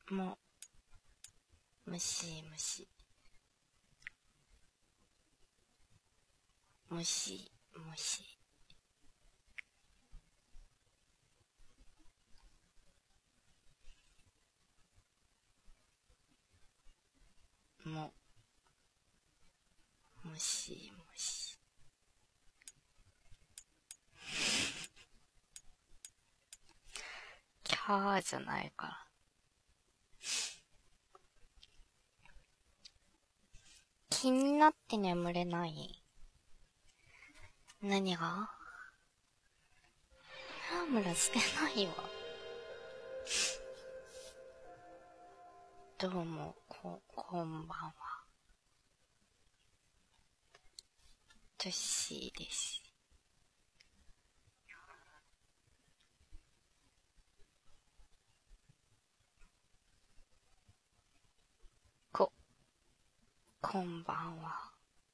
も、むしむし。むしむし。も、むしむし。キャーじゃないから。気になって眠れない。何が？ムラムラしてないわ。どうも、こんばんは。トッシーです。こんばんは。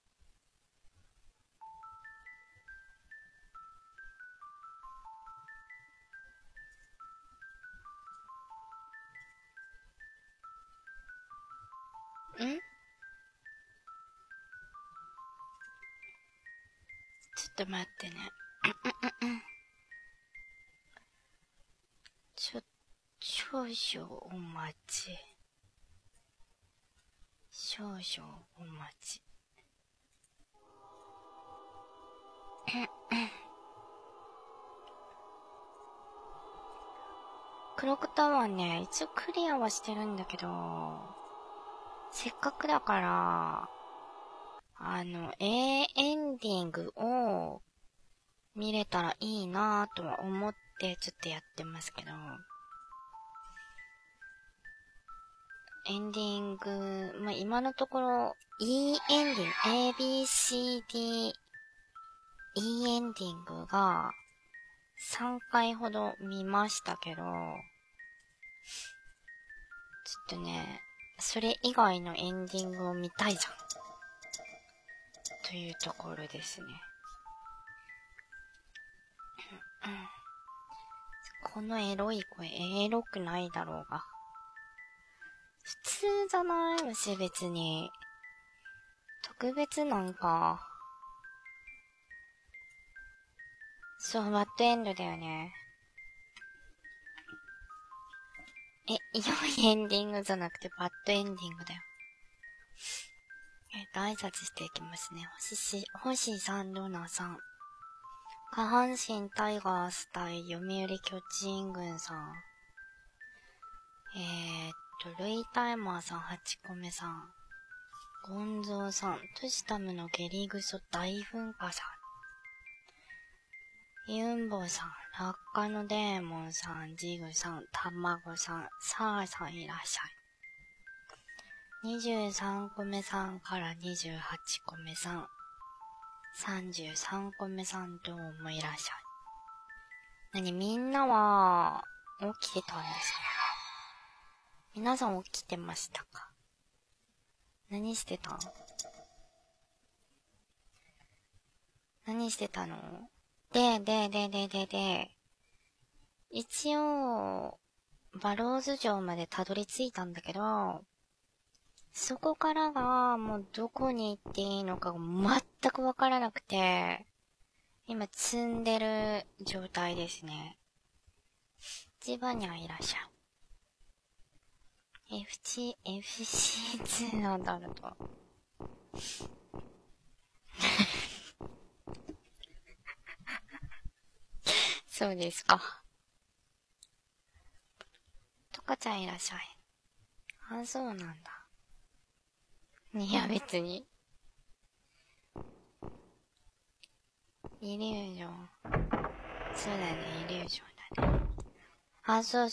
ん？ちょっと待ってね。少々お待ち。少々お待ち。クロックタワーね、一応クリアはしてるんだけど、せっかくだから、エンディングを見れたらいいなぁとは思ってちょっとやってますけど、エンディング、まあ、今のところ E エンディング、ABCD E エンディングが3回ほど見ましたけど、ちょっとね、それ以外のエンディングを見たいじゃん。というところですね。このエロい声、エロくないだろうが。普通じゃないし、別に。特別なんか。そう、バッドエンドだよね。良いエンディングじゃなくてバッドエンディングだよ。挨拶していきますね。星さん、ルナさん。下半身タイガース対読売巨人軍さん。ルイタイマーさん、8個目さん。ゴンゾーさん、トシタムのゲリグソ大噴火さん。ユンボさん、落下のデーモンさん、ジグさん、タマゴさん、サーさんいらっしゃい。23個目さんから28個目さん。33個目さんどうもいらっしゃい。みんなは、起きてたんですか？皆さん起きてましたか？何してたの？で、一応、バローズ城までたどり着いたんだけど、そこからがもうどこに行っていいのかが全くわからなくて、今積んでる状態ですね。千葉にはいらっしゃい。FC2 アダルト。そうですか。とかちゃんいらっしゃい。あ、そうなんだ。いや、別に。イリュージョン。そうだね、イリュージョンだね。あ、そう。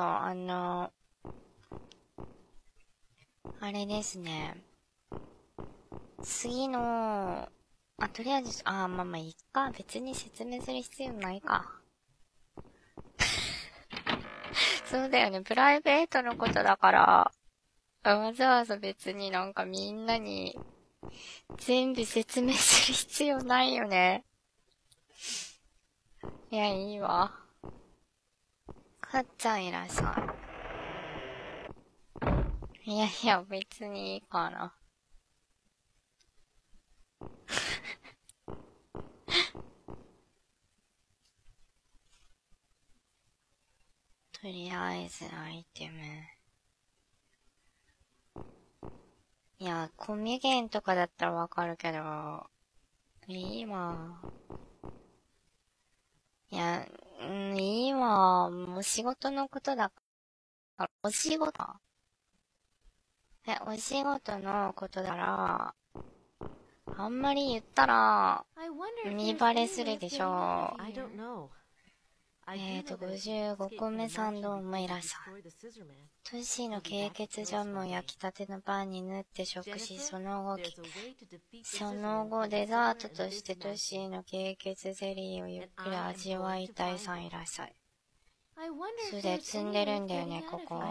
あれですね。次の、とりあえず、まあいいか。別に説明する必要ないか。そうだよね。プライベートのことだから、わざわざ別になんかみんなに全部説明する必要ないよね。いや、いいわ。かっちゃんいらっしゃい。 いやいや、別にいいかな。とりあえずアイテム。いや、コミュゲンとかだったらわかるけど、いいわ。いや、いいわ。もう仕事のことだから、お仕事お仕事のことだから、あんまり言ったら、見バレするでしょ。55個目さんどうもいらっしゃい。トッシーの経血ジャムを焼きたてのパンに塗って食し、その後デザートとしてトッシーの経血ゼリーをゆっくり味わいたいさんいらっしゃい。それで積んでるんだよね、ここ。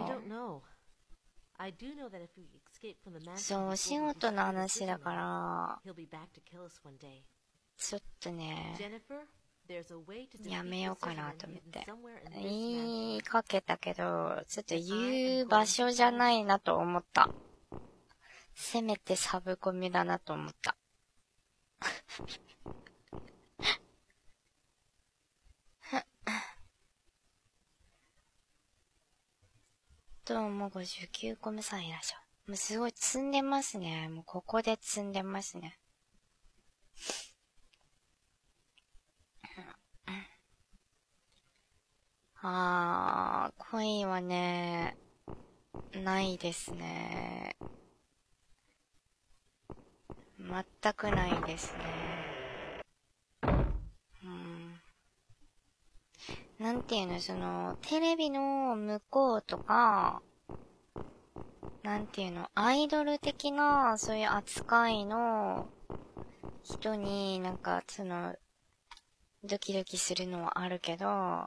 そう、お仕事の話だから、ちょっとね、やめようかなと思って。言いかけたけど、ちょっと言う場所じゃないなと思った。せめてサブコミだなと思った。どうも59個目さんいらっしゃい。もうすごい積んでますね。もうここで積んでますね。コインはね、ないですね。全くないですね。なんていうの、その、テレビの向こうとか、なんていうの、アイドル的な、そういう扱いの人になんか、その、ドキドキするのはあるけど、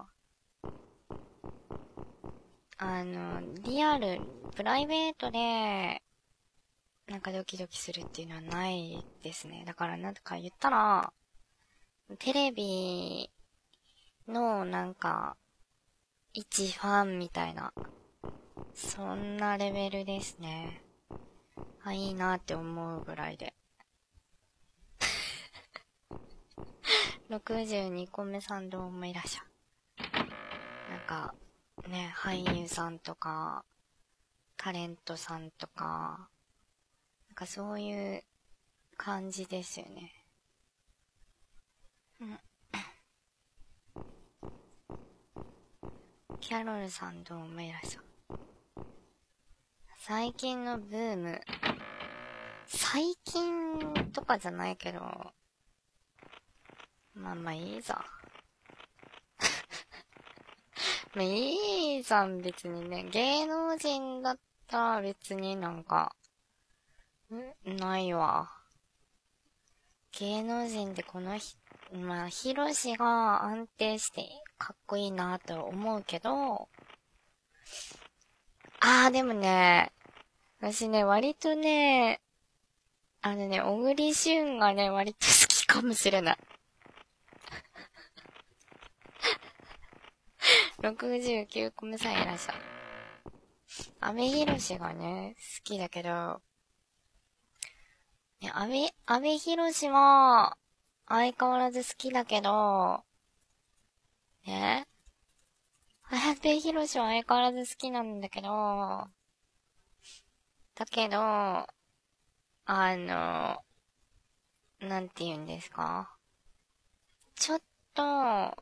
リアル、プライベートで、なんかドキドキするっていうのはないですね。だからなんとか言ったら、テレビのなんか、一ファンみたいな、そんなレベルですね。いいなって思うぐらいで。62個目さんどうもいらっしゃい。なんか、ね、俳優さんとか、タレントさんとか、なんかそういう感じですよね。キャロルさんどうもいらっしゃい。最近のブーム。最近とかじゃないけど、まあいいざ。まあいいじゃん、別にね。芸能人だったら別になんか、ないわ。芸能人でこのヒロシが安定してかっこいいなと思うけど、でもね、私ね、割とね、小栗旬がね、割と好きかもしれない。69個目さんいらっしゃい。阿部寛がね、好きだけど、阿部寛は、相変わらず好きだけど、阿部寛は相変わらず好きなんだけど、なんて言うんですか？ちょっと、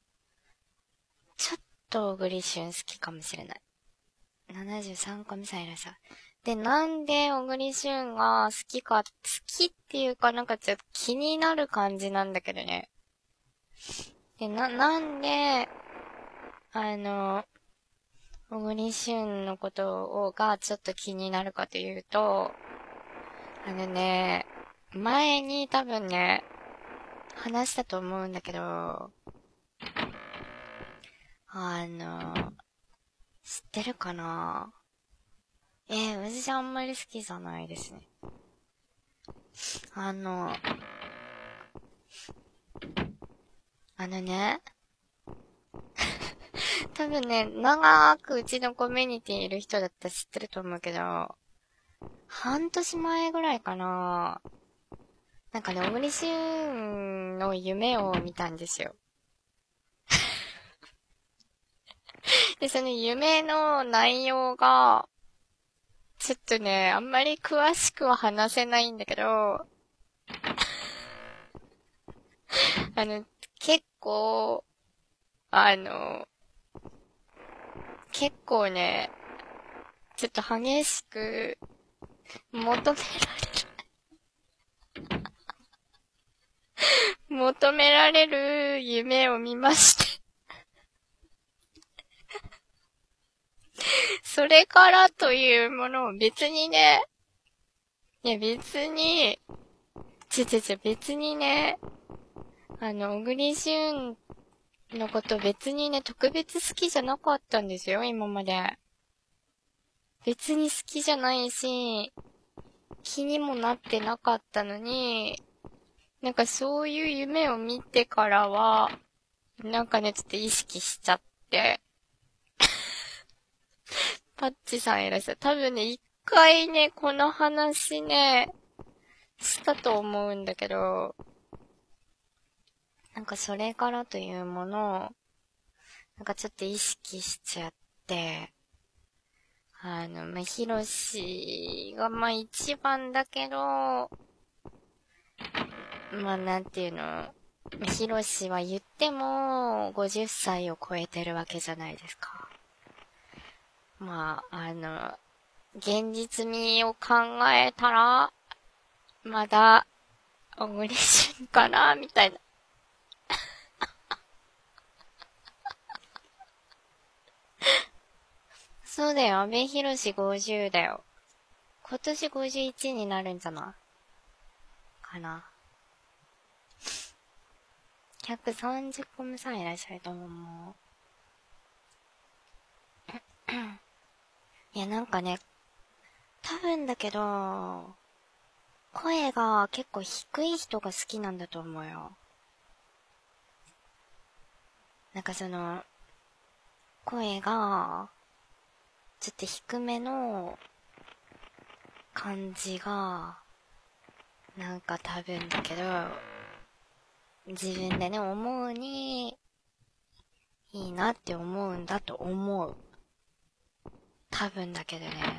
小栗旬好きかもしれない。73個目さんいらっしゃい。で、なんで小栗旬が好きっていうかなんかちょっと気になる感じなんだけどね。で、なんで、小栗旬のことがちょっと気になるかというと、前に多分ね、話したと思うんだけど、知ってるかな？私あんまり好きじゃないですね。 多分ね、長くうちのコミュニティいる人だったら知ってると思うけど、半年前ぐらいかな。なんかね、小栗旬の夢を見たんですよ。で、その夢の内容が、ちょっとね、あんまり詳しくは話せないんだけど、結構、あの、結構ね、ちょっと激しく求められる夢を見まして。それからというものを別にね、いや別に、別にね、小栗旬のこと別にね、特別好きじゃなかったんですよ、今まで。別に好きじゃないし、気にもなってなかったのに、なんかそういう夢を見てからは、なんかね、ちょっと意識しちゃって、パッチさんいらっしゃる。多分ね、一回ね、この話ね、したと思うんだけど、なんかそれからというものを、なんかちょっと意識しちゃって、ヒロシが一番だけど、なんていうの、ヒロシは言っても50歳を超えてるわけじゃないですか。現実味を考えたら、まだ、小栗旬かなみたいな。そうだよ、阿部寛50だよ。今年51になるんじゃないかな。130個もさんいらっしゃると思う。いや、なんかね、多分だけど、声が結構低い人が好きなんだと思うよ。なんか声が、ちょっと低めの感じが、なんか多分だけど、自分でね、思うに、いいなって思うんだと思う。多分だけどね。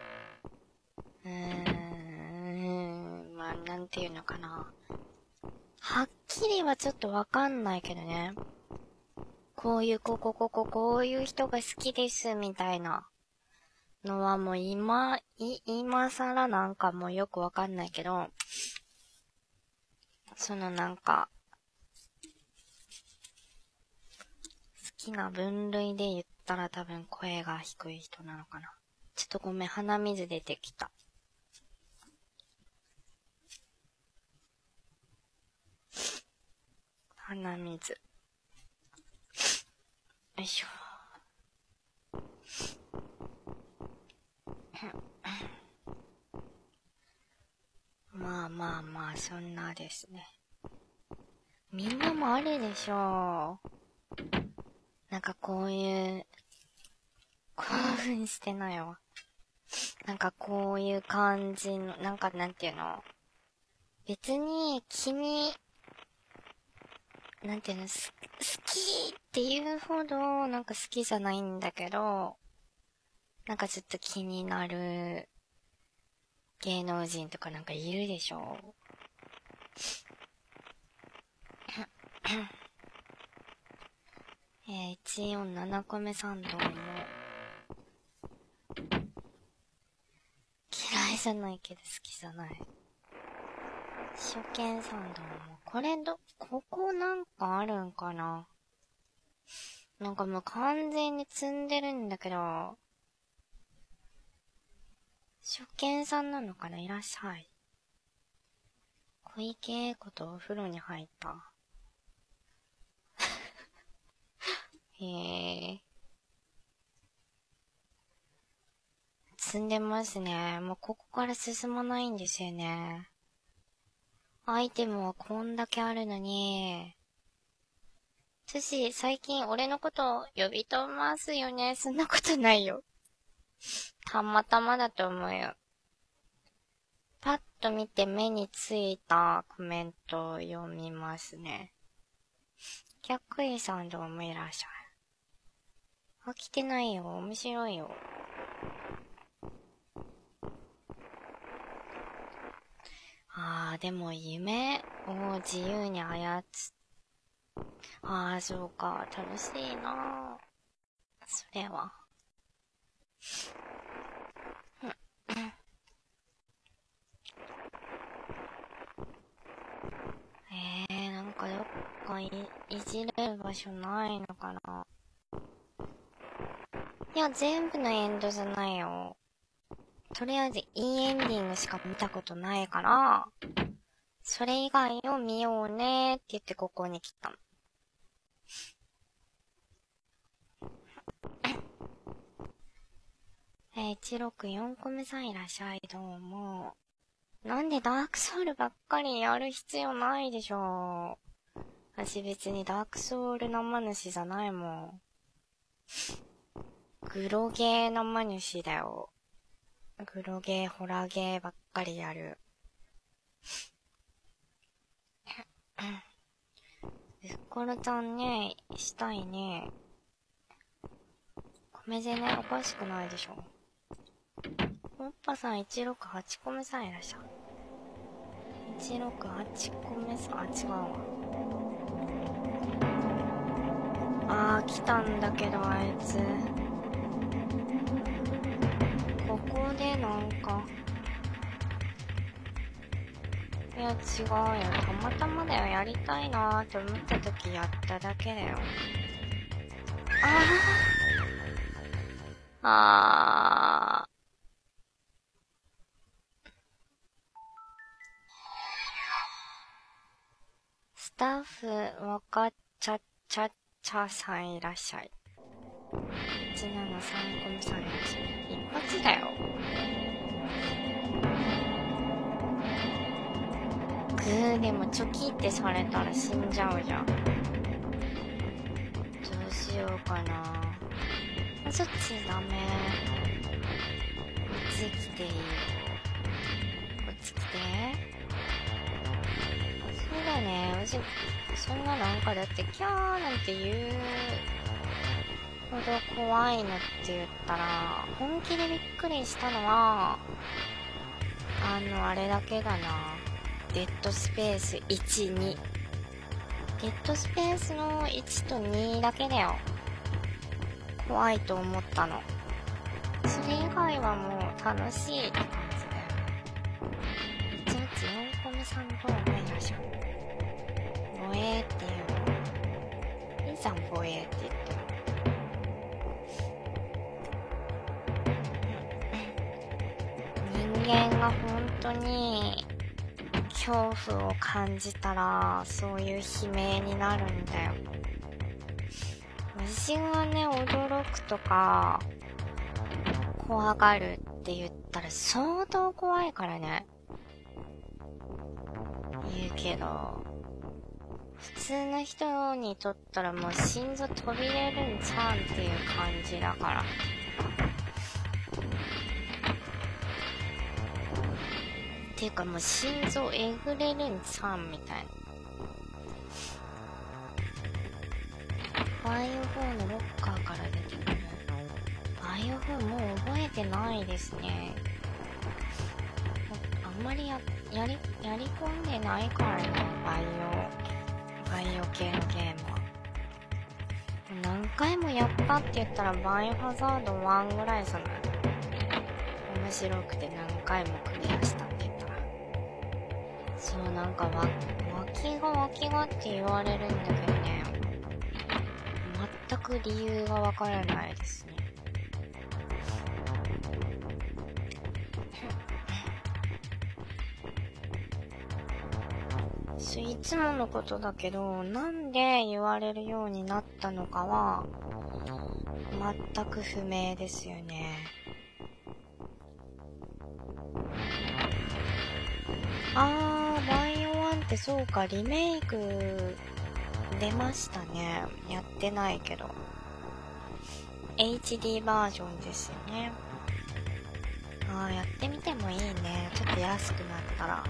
なんていうのかな。はっきりはちょっとわかんないけどね。こういう人が好きです、みたいなのはもう今更なんかもうよくわかんないけど、なんか、好きな分類で言ったら多分声が低い人なのかな。ちょっとごめん、鼻水出てきた。鼻水。よいしょ。そんなですね。みんなもあるでしょう。なんかこういう、興奮してないわ。なんかこういう感じの、なんかなんていうの。別になんていうの、好きっていうほど、なんか好きじゃないんだけど、なんかちょっと気になる芸能人とかなんかいるでしょう。147個目参道も、嫌いじゃないけど好きじゃない。初見参道も、ここなんかあるんかな。なんかもう完全に積んでるんだけど、初見さんなのかな、いらっしゃい。小池栄子とお風呂に入った。へえ。積んでますね。もうここから進まないんですよね。アイテムはこんだけあるのに、 つし、最近俺のことを呼びとますよね。そんなことないよ。たまたまだと思うよ。パッと見て目についたコメントを読みますね。逆井さんどうもいらっしゃい。飽きてないよ。面白いよ。でも夢を自由に操そうか。楽しいなそれは。なんかどっかいじれる場所ないのかな。いや、全部のエンドじゃないよ。とりあえずいいエンディングしか見たことないから、それ以外を見ようねって言ってここに来たの。164個目さんいらっしゃい、どうも。なんでダークソウルばっかりやる必要ないでしょ。私別にダークソウル生主じゃないもん。グロゲー生主だよ。グロゲー、ホラゲーばっかりやる。ふっころちゃんね、したいね。米ぜね、おかしくないでしょ。おっぱさん168個目さんいらっしゃい。168個目さん、違うわ。来たんだけど、あいつ。ここでなんか。いや、違うよ。たまたまだよ。やりたいなーって思った時やっただけだよ。スタッフ、わかっちゃさんいらっしゃい。173コミさんいらっしゃい。一発だよ。でもチョキってされたら死んじゃうじゃん。どうしようかな。そっちダメ。こっち来ていい。こっち来て。そうだね。私、そんななんかだってキャーなんて言うほど怖いのって言ったら、本気でびっくりしたのは、あれだけだな。デッドスペース1、2。デッドスペースの1と2だけだよ。怖いと思ったの。それ以外はもう楽しいって感じだよね。184コメさんどう思いましょう。ボエーっていうの。いいじゃん、ボエーって言っても。人間が本当に恐怖を感じたらそういう悲鳴になるんだよ。私がね、驚くとか怖がるって言ったら相当怖いからね。言うけど普通の人にとったらもう心臓飛び出るんちゃうんっていう感じだから。っていうかもう心臓えぐれるんちゃうんみたいな。バイオ4のロッカーから出てくる。バイオ4もう覚えてないですね。あんまりやり込んでないからね、バイオ系のゲームは。何回もやったって言ったらバイオハザード1ぐらいじゃない。面白くて何回もクリアしたって言ったら。そう、なんか脇がって言われるんだけどね。全く理由がわからないですね。いつものことだけど、なんで言われるようになったのかは、全く不明ですよね。バイオ1ってそうか、リメイク出ましたね。やってないけど。HD バージョンですよね。やってみてもいいね。ちょっと安くなったら。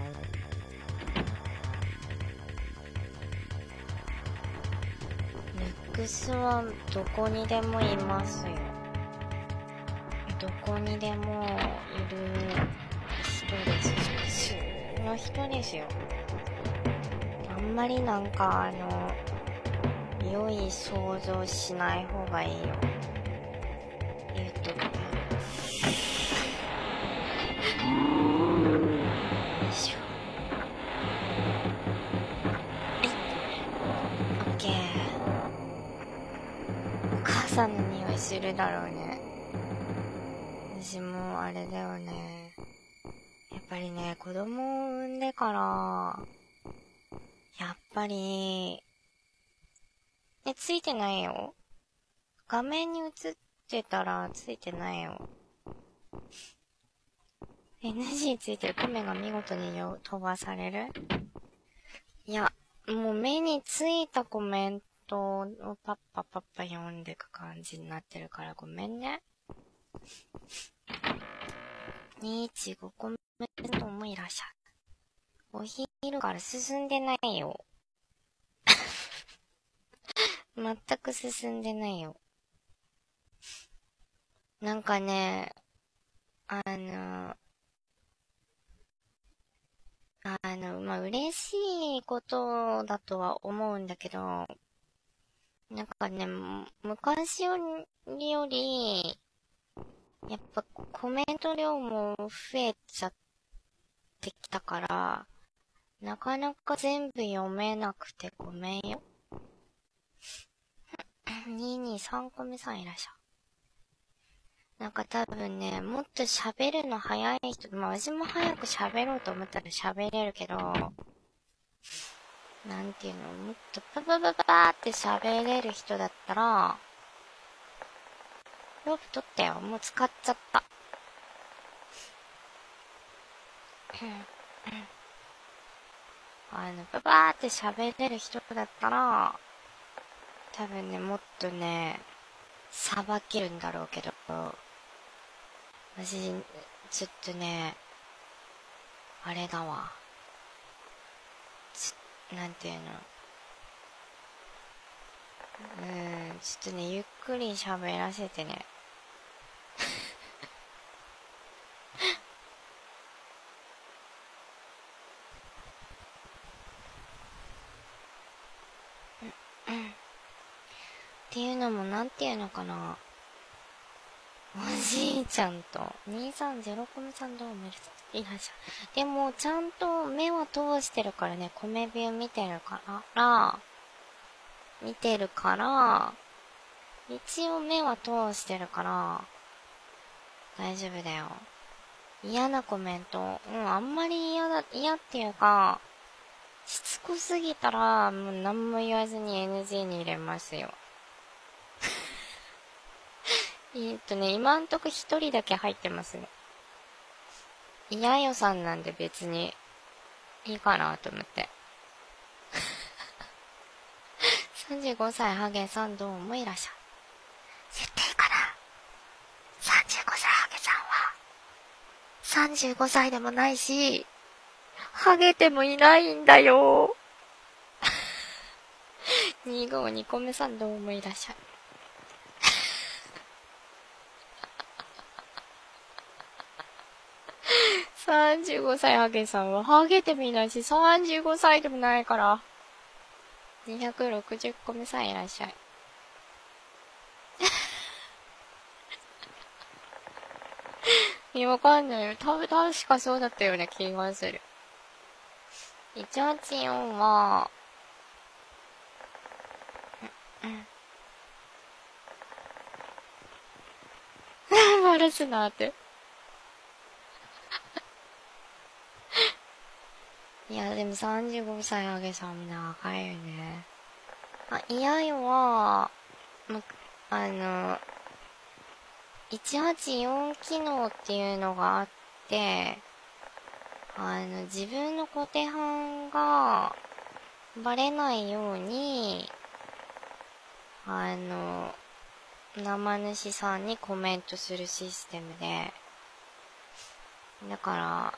ルックスはどこにでもいますよ。どこにでもいる人ですし、普通の人ですよ。あんまりなんか良い想像しない方がいいよ。言うとくけど。よいしょ。オッケー。お母さんの匂いするだろうね。私もあれだよね。やっぱりね、子供を産んでから、やっぱり、ついてないよ。画面に映ってたらついてないよ。NG ついてるコメが見事に飛ばされる？いや、もう目についたコメントをパッパ読んでく感じになってるからごめんね。215コメントもいらっしゃる。お昼から進んでないよ。全く進んでないよ。なんかね、嬉しいことだとは思うんだけど、なんかね、昔より、やっぱコメント量も増えちゃってきたから、なかなか全部読めなくてごめんよ。223個目さんいらっしゃる。なんか多分ね、もっと喋るの早い人、私も早く喋ろうと思ったら喋れるけど、なんていうの、もっとパパパパーって喋れる人だったら、ロープ取ったよ。もう使っちゃった。パパーって喋れる人だったら、多分ね、もっとね、さばけるんだろうけど、私、ちょっとね、あれだわ。なんていうの。ちょっとね、ゆっくり喋らせてね。っていうのも、なんていうのかな。おじいちゃんと、230コメさんどうもいらっしゃる。でも、ちゃんと目は通してるからね、米ビュー見てるから、一応目は通してるから、大丈夫だよ。嫌なコメント、あんまり嫌っていうか、しつこすぎたら、もう何も言わずに NG に入れますよ。今んとこ一人だけ入ってますね。嫌よさんなんで別にいいかなと思って。35歳ハゲさんどうもいらっしゃる。絶対いいかな。35歳ハゲさんは、35歳でもないし、ハゲてもいないんだよ。252個目さんどうもいらっしゃる。35歳ハゲさんはハゲてもいないし、35歳でもないから。260個目さんいらっしゃい。いや、わかんないよ。確かそうだったような気がする。184は、バラすなって。いや、でも35歳ハゲさん長いよね。嫌よは、184機能っていうのがあって、自分の固定班が、 バレないように、生主さんにコメントするシステムで、だから、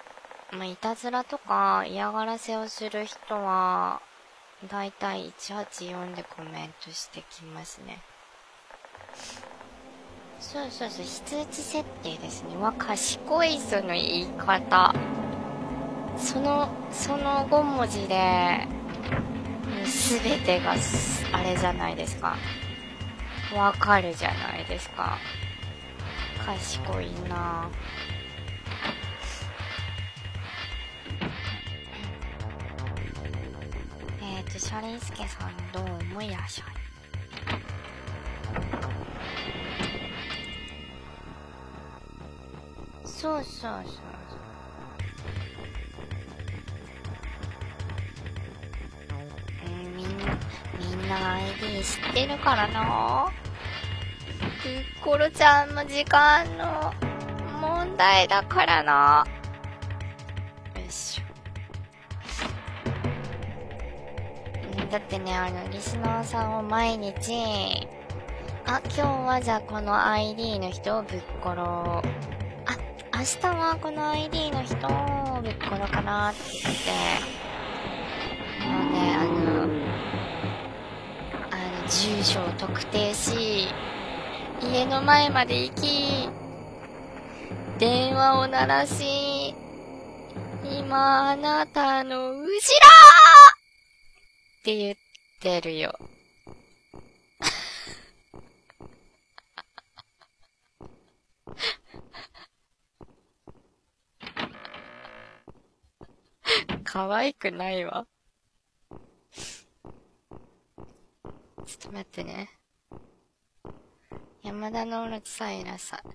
いたずらとか嫌がらせをする人は、だいたい184でコメントしてきますね。そう、非通知設定ですね。賢いその言い方。その5文字で、すべてが、あれじゃないですか。わかるじゃないですか。賢いなシャリンスケさんどうもいらっしゃい。そう。みんな ID 知ってるからな。ふっころちゃんの時間の問題だからな。よいしょ。だってね、リスナーさんを毎日、今日はじゃあこの ID の人をぶっころ、明日はこの ID の人をぶっころかなって言って、もうね、住所を特定し、家の前まで行き、電話を鳴らし、今あなたの後ろって言ってるよ。可愛くないわ。ちょっと待ってね。山田のオロチさんいらっしゃい。ちょ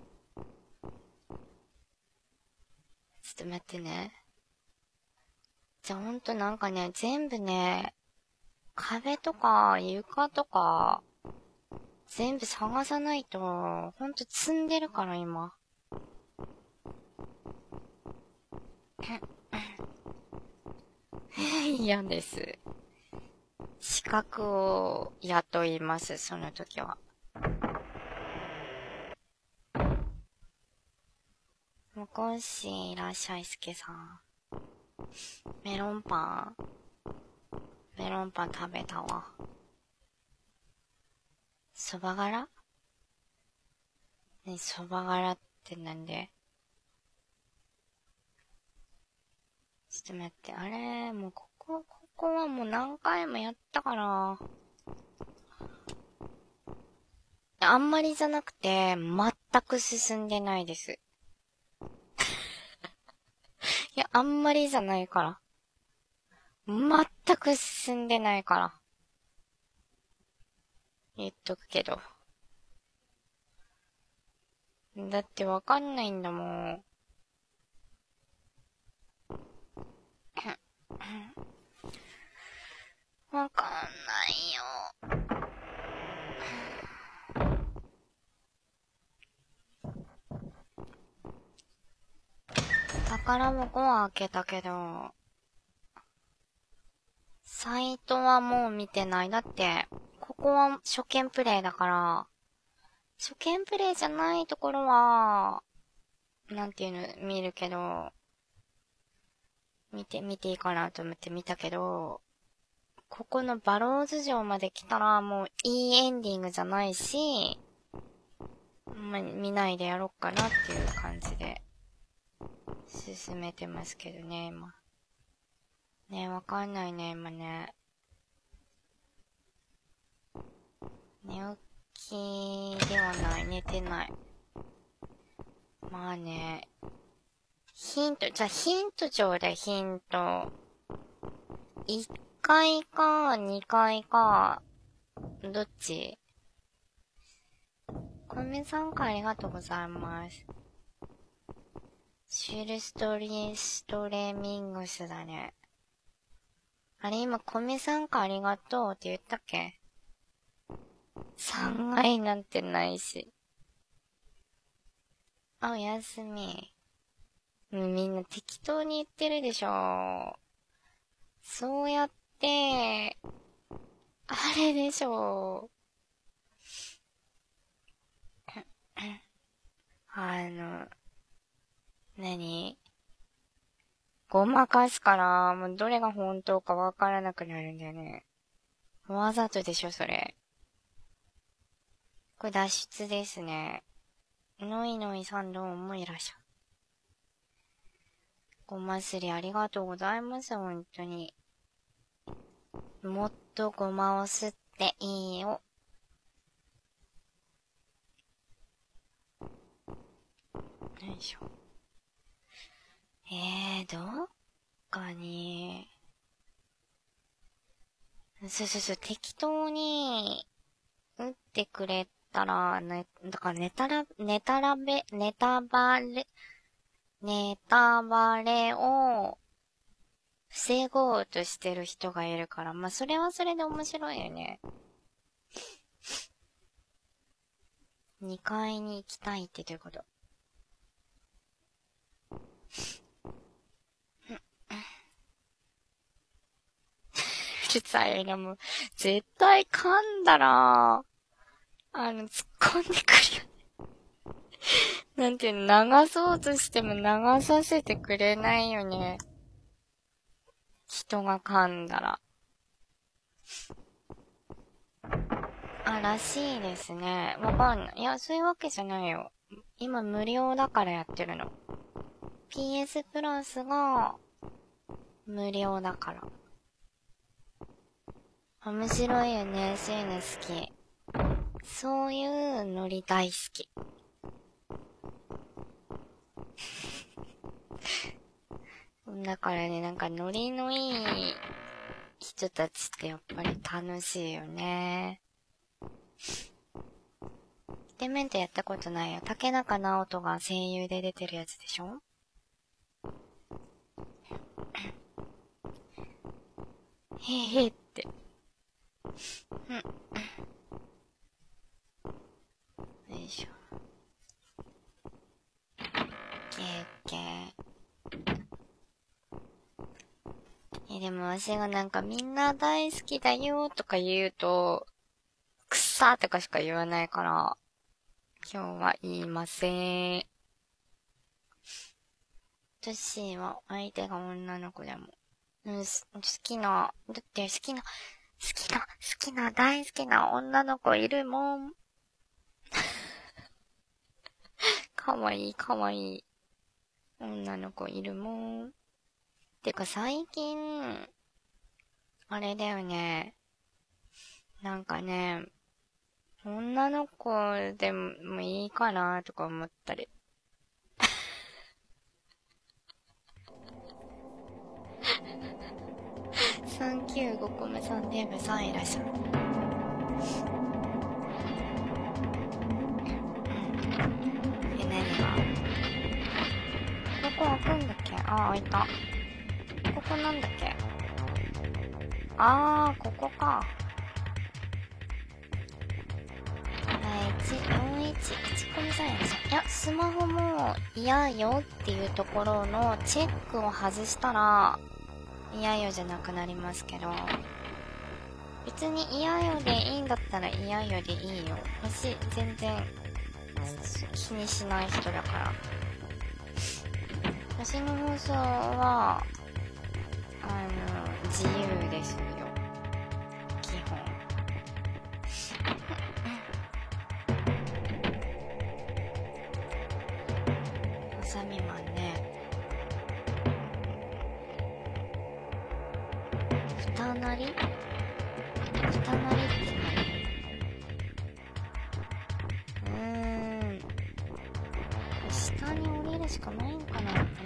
っと待ってね。じゃあほんとなんかね、全部ね、壁とか床とか、全部探さないと、ほんと積んでるから今。嫌です。資格を雇います、その時は。もこしいらっしゃいすけさん。メロンパン食べたわ。そば殻ね、そば殻ってなんで？ちょっと待って、あれ、もうここはもう何回もやったから。あんまりじゃなくて、全く進んでないです。いや、あんまりじゃないから。全く進んでないから。言っとくけど。だってわかんないんだもん。わかんないよ。宝箱は開けたけど、サイトはもう見てない。だって、ここは初見プレイだから、初見プレイじゃないところは、なんていうの見るけど、見ていいかなと思って見たけど、ここのバローズ城まで来たらもういいエンディングじゃないし、見ないでやろっかなっていう感じで、進めてますけどね、今。ね、わかんないね、今ね。寝起きではない、寝てない。まあね、ヒントちょうだい、ヒント。1階か、2階か、どっち？コメ参加ありがとうございます。シュルストレミングスだね。あれ今、コメ参加ありがとうって言ったっけ？ 3 階なんてないし。おやすみ。みんな適当に言ってるでしょ。そうやって、あれでしょう。何ごまかすから、もうどれが本当かわからなくなるんだよね。わざとでしょ、それ。これ脱出ですね。のいのいさんどうもいらっしゃい。ごますりありがとうございます、本当に。もっとごまをすっていいよ。よいしょ。どっかに、そう、適当に、打ってくれたら、ね、だからネタバレを防ごうとしてる人がいるから、まあ、それはそれで面白いよね。2階に行きたいってどういうこと？うるさいな、もう、絶対噛んだら、突っ込んでくるよね。なんていうの、流そうとしても流させてくれないよね。人が噛んだら。らしいですね。わかんない。いや、そういうわけじゃないよ。今無料だからやってるの。PS プラスが無料だから。面白いよね。そういうの好き。そういうノリ大好き。だからね、なんかノリのいい人たちってやっぱり楽しいよね。デメントやったことないよ。竹中直人が声優で出てるやつでしょ？へへって。よいしょ。ケー。でも私がなんかみんな大好きだよとか言うと、くっさーとかしか言わないから、今日は言いません。私は相手が女の子でも。好きな、だって好きな、大好きな女の子いるもん。かわいい。女の子いるもん。てか最近、あれだよね。なんかね、女の子でもいいかなとか思ったり。395個目3デーブさんいらっしゃる。何が？ここ開くんだっけ？開いた。ここなんだっけ？ここか。1コミさんいらっしゃる。いや、スマホも嫌よっていうところのチェックを外したら、嫌よじゃなくなりますけど、別に嫌よでいいんだったら嫌よでいいよ。私、全然、気にしない人だから。私の放送は、自由ですよ。基本。ハサミマンね。二なりって何？下に降りるしかないのかなってね。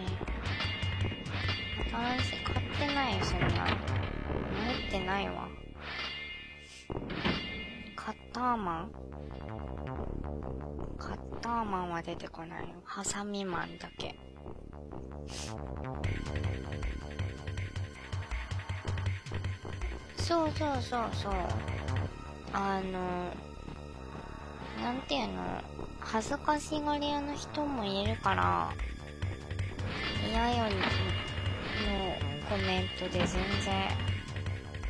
新しい、買ってないよ、そんな。持ってないわ。カッターマンは出てこないよ。ハサミマンだけ。そう。なんていうの、恥ずかしがり屋の人もいるから、嫌よりのコメントで全然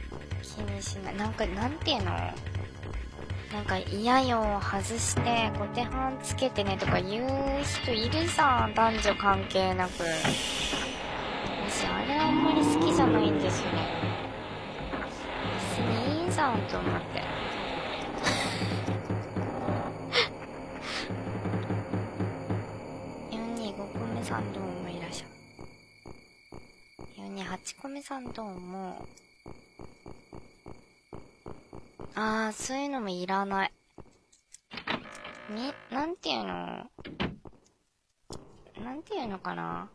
気にしない。なんか、なんていうの？なんか、嫌よ、外して、ご手半つけてねとか言う人いるさ、男女関係なく。私、あれあんまり好きじゃないんですよ。別にいいじゃんと思って。425個目さんどうもいらっしゃる。428個目さんどうも。そういうのもいらない。なんていうの？なんていうのかな？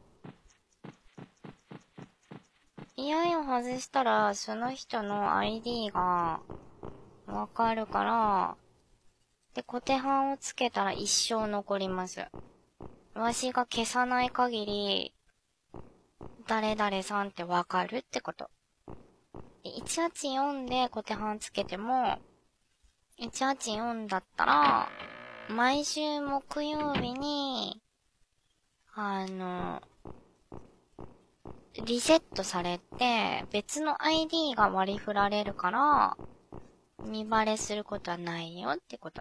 イヤイを外したら、その人の ID がわかるから、で、固定版をつけたら一生残ります。わしが消さない限り、誰々さんってわかるってこと。184で固定版つけても、184だったら、毎週木曜日に、リセットされて、別の ID が割り振られるから、見バレすることはないよってこと。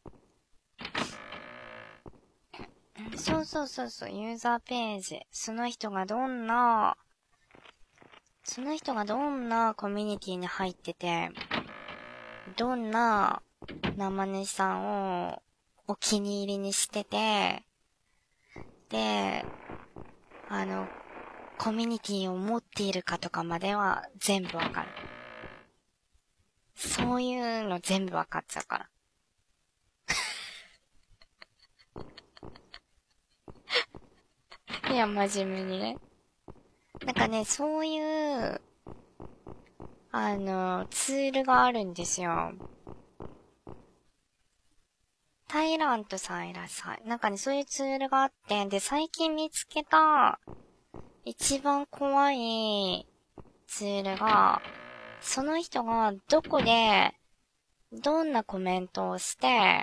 そうそうそうそう、ユーザーページ。その人がどんなコミュニティに入ってて、どんな生主さんをお気に入りにしてて、で、コミュニティを持っているかとかまでは全部わかる。そういうの全部わかっちゃうから。いや、真面目にね。なんかね、そういう、ツールがあるんですよ。タイラントさんいらっしゃい。なんかね、そういうツールがあって、で、最近見つけた、一番怖いツールが、その人がどこで、どんなコメントをして、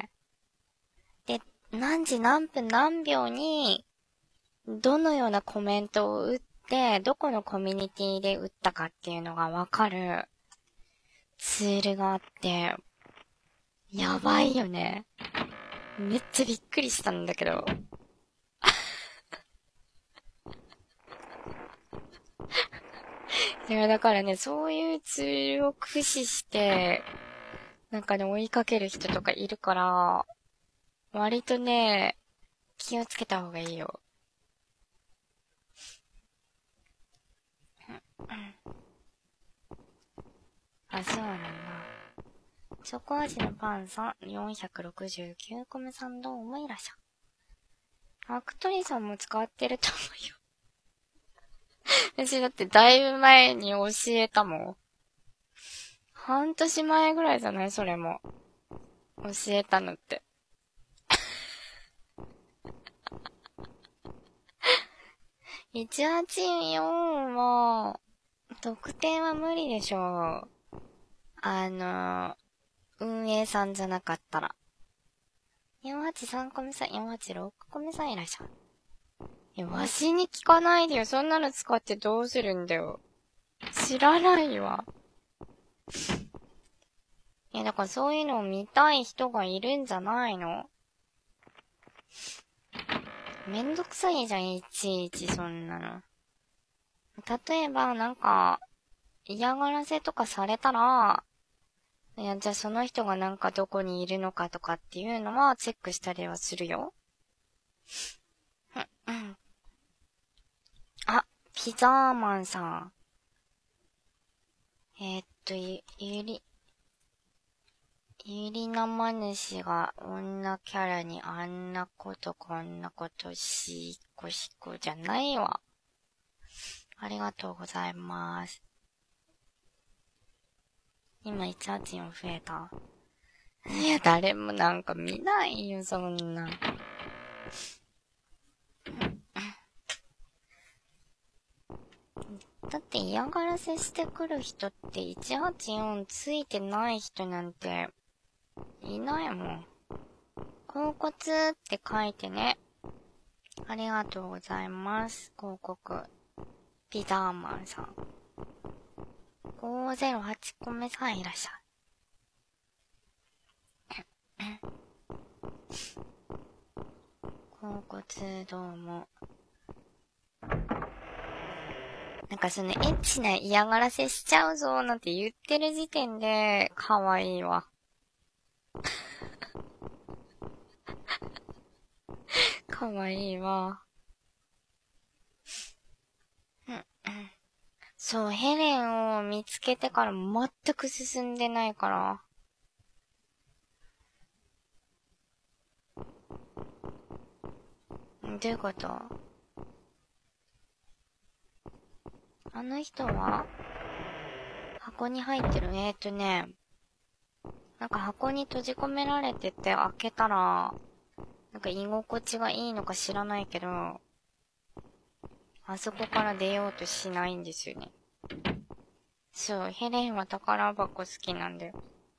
で、何時何分何秒に、どのようなコメントを打って、どこのコミュニティで打ったかっていうのがわかるツールがあって、やばいよね。めっちゃびっくりしたんだけど。いや、だからね、そういうツールを駆使して、なんかね、追いかける人とかいるから、割とね、気をつけた方がいいよ。そうなんだ。チョコ味のパンさん、469個目さんどうもいらっしゃ。アクトリさんも使ってると思うよ。私だってだいぶ前に教えたもん。半年前ぐらいじゃないそれも。教えたのって。184は、特典は無理でしょう。運営さんじゃなかったら。483個目さん、486個目さんいらっしゃる。いや、わしに聞かないでよ。そんなの使ってどうするんだよ。知らないわ。いや、だからそういうのを見たい人がいるんじゃないの？めんどくさいじゃん、いちいちそんなの。例えば、なんか、嫌がらせとかされたら、いや、じゃあその人がなんかどこにいるのかとかっていうのはチェックしたりはするよ。うん。あ、ピザーマンさん。ゆり生主が女キャラにあんなことこんなことしこしこじゃないわ。ありがとうございます。今184増えた。いや、誰もなんか見ないよ、そんな。だって嫌がらせしてくる人って184ついてない人なんていないもん。広告って書いてね。ありがとうございます。広告。ピザーマンさん。 508個目さんいらっしゃい。甲骨どうも。なんかそのエッチな嫌がらせしちゃうぞなんて言ってる時点で可愛いわ。可愛いわ。そう、ヘレンを見つけてから全く進んでないから。どういうこと？あの人は箱に入ってる。なんか箱に閉じ込められてて開けたら、なんか居心地がいいのか知らないけど、あそこから出ようとしないんですよね。そう、ヘレンは宝箱好きなんだよ。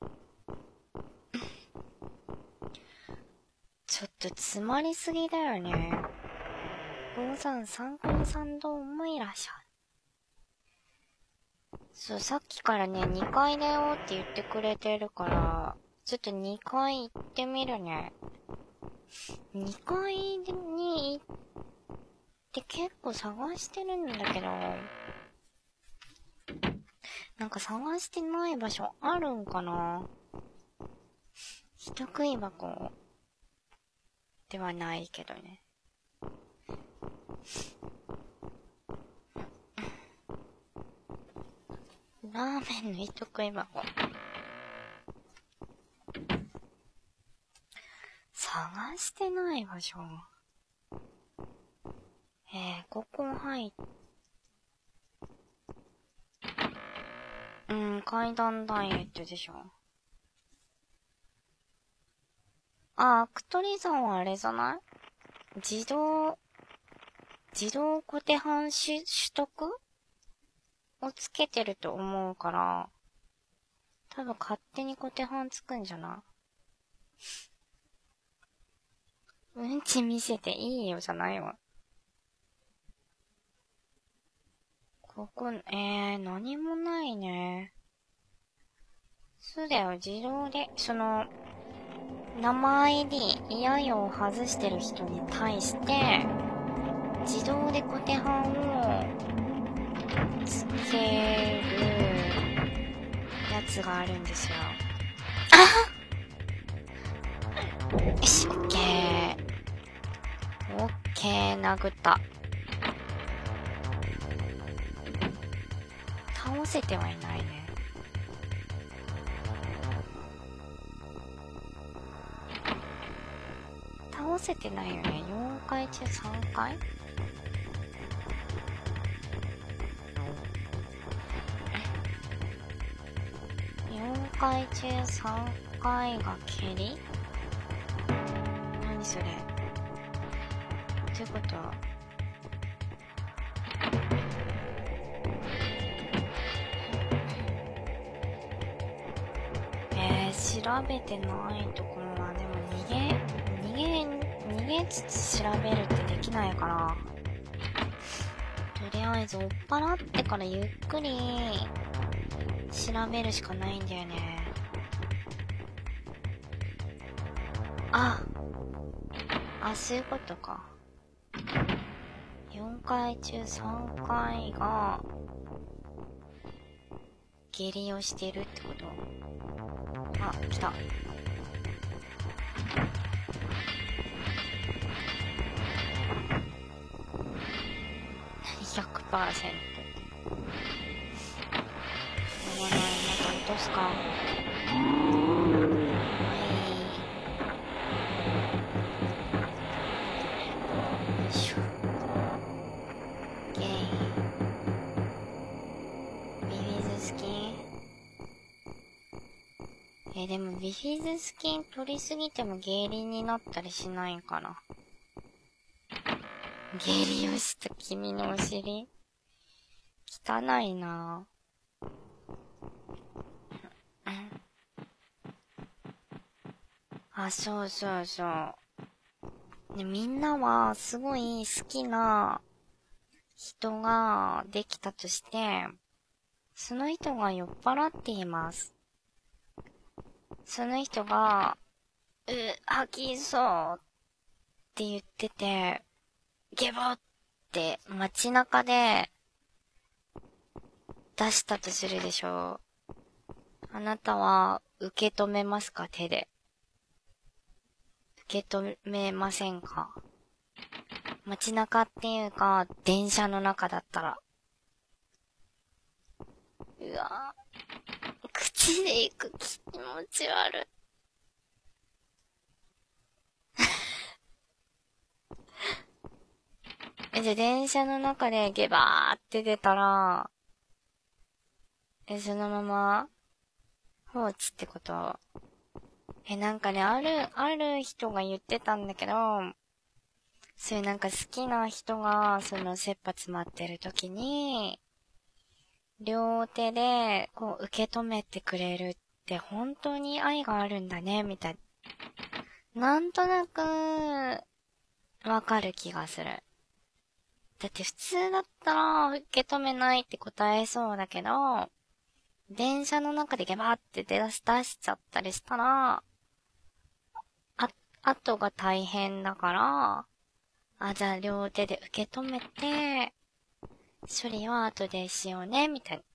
ちょっと詰まりすぎだよね。533コさんどうもいらっしゃい。そう、さっきからね、2階だよって言ってくれてるから、ちょっと2階行ってみるね。2階に行って結構探してるんだけど、なんか探してない場所あるんかな？人食い箱ではないけどね。ラーメンの人食い箱。探してない場所。ここ入っ階段ダイエットでしょ。アクトリさんはあれじゃない？自動固定版取得をつけてると思うから、多分勝手に固定版つくんじゃない？うんち見せていいよじゃないわ。ここ、何もないね。そうだよ、自動で、名前 ID、イヤヨを外してる人に対して、自動で固定版をつけるやつがあるんですよ。よし、オッケー。オッケー、殴った。倒せてはいないね。倒せてないよね。4回中3回4回中3回が蹴り？何それ？ってこと？調べてないところは、でも逃げつつ調べるってできないから、とりあえず追っ払ってからゆっくり調べるしかないんだよね。そういうことか。4回中3回が下痢をしてるってこと？来た。100%。しょうがない。また落とすか。でもビフィズス菌取りすぎても下痢になったりしないかな。下痢をした君のお尻汚いなそうそうそう。ね、みんなはすごい好きな人ができたとして、 その人が酔っ払っています。その人が、吐きそうって言ってて、ゲボって街中で出したとするでしょう。あなたは受け止めますか？手で。受け止めませんか？街中っていうか、電車の中だったら。うわぁ、口で行く気持ち悪い。じゃあ電車の中でゲバーって出たら、そのまま放置ってこと？なんかね、ある人が言ってたんだけど、そういうなんか好きな人が、その切羽詰まってる時に、両手で、こう、受け止めてくれるって本当に愛があるんだね、みたいな。なんとなく、わかる気がする。だって普通だったら、受け止めないって答えそうだけど、電車の中でゲバーって出しちゃったりしたら、後が大変だから、じゃあ両手で受け止めて、処理は後でしようね、みたい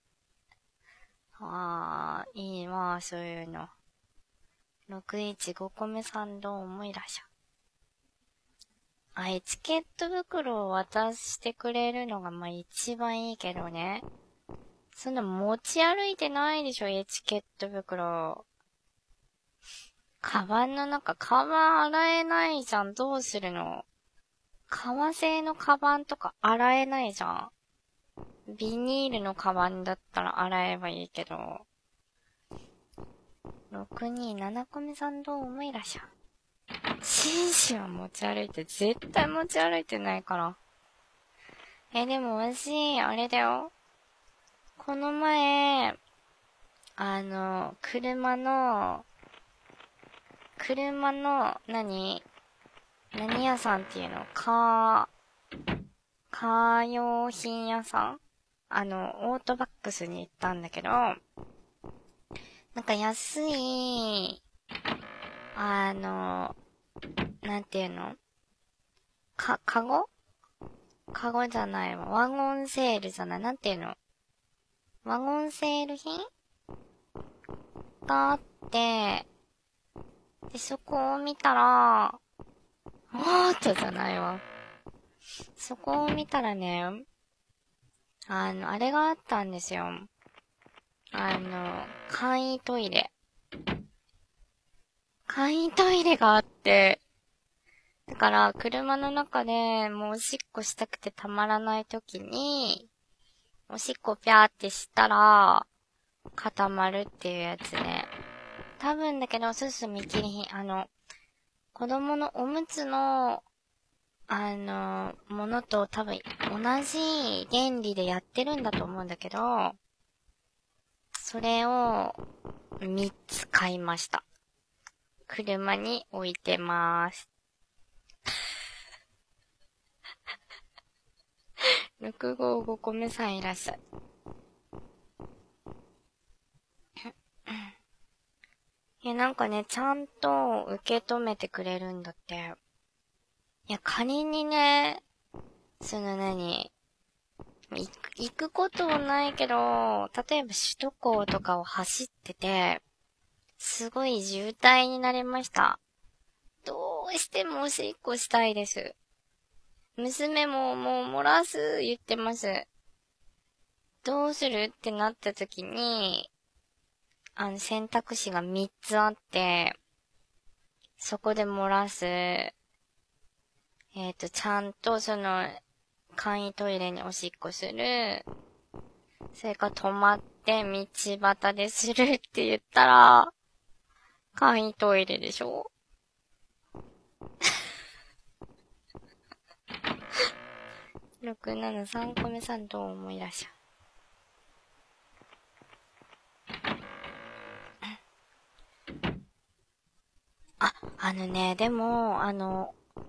な。いいわ、そういうの。615個目さんどう思いらっしゃ。エチケット袋を渡してくれるのが一番いいけどね。そんな持ち歩いてないでしょ、エチケット袋。カバンの中、カバン洗えないじゃん。どうするの？革製のカバンとか洗えないじゃん。ビニールのカバンだったら洗えばいいけど。627個目さんどう思いらっしゃ。紳士は持ち歩いて、絶対持ち歩いてないから。でも私、あれだよ。この前、車の、何屋さんっていうの？カー用品屋さん？オートバックスに行ったんだけど、なんか安い、なんていうの？カゴじゃないわ。ワゴンセールじゃない。なんていうの？ワゴンセール品があって、で、そこを見たら、じゃないわ。そこを見たらね、あれがあったんですよ。簡易トイレ。簡易トイレがあって、だから、車の中でもうおしっこしたくてたまらないときに、おしっこぴゃーってしたら、固まるっていうやつね。多分だけど、すす見切り品、子供のおむつの、ものと多分同じ原理でやってるんだと思うんだけど、それを3つ買いました。車に置いてまーす。655個目さんいらっしゃい。なんかね、ちゃんと受け止めてくれるんだって。仮にね、行くことはないけど、例えば首都高とかを走ってて、すごい渋滞になりました。どうしてもおしっこしたいです。娘ももう漏らす言ってます。どうするってなった時に、選択肢が3つあって、そこで漏らす。ちゃんと簡易トイレにおしっこする。それから止まって道端でするって言ったら、簡易トイレでしょ673個目さんどう思いらっしゃでも、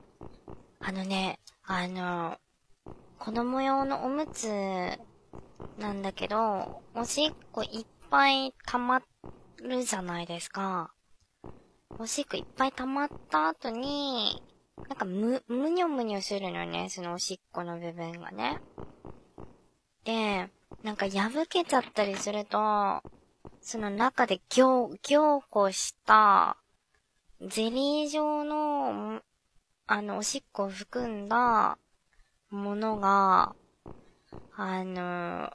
子供用のおむつなんだけど、おしっこいっぱい溜まるじゃないですか。おしっこいっぱい溜まった後に、なんかむにょむにょするのね、そのおしっこの部分がね。で、なんか破けちゃったりすると、その中で凝固したゼリー状の、おしっこを含んだものが、ブワー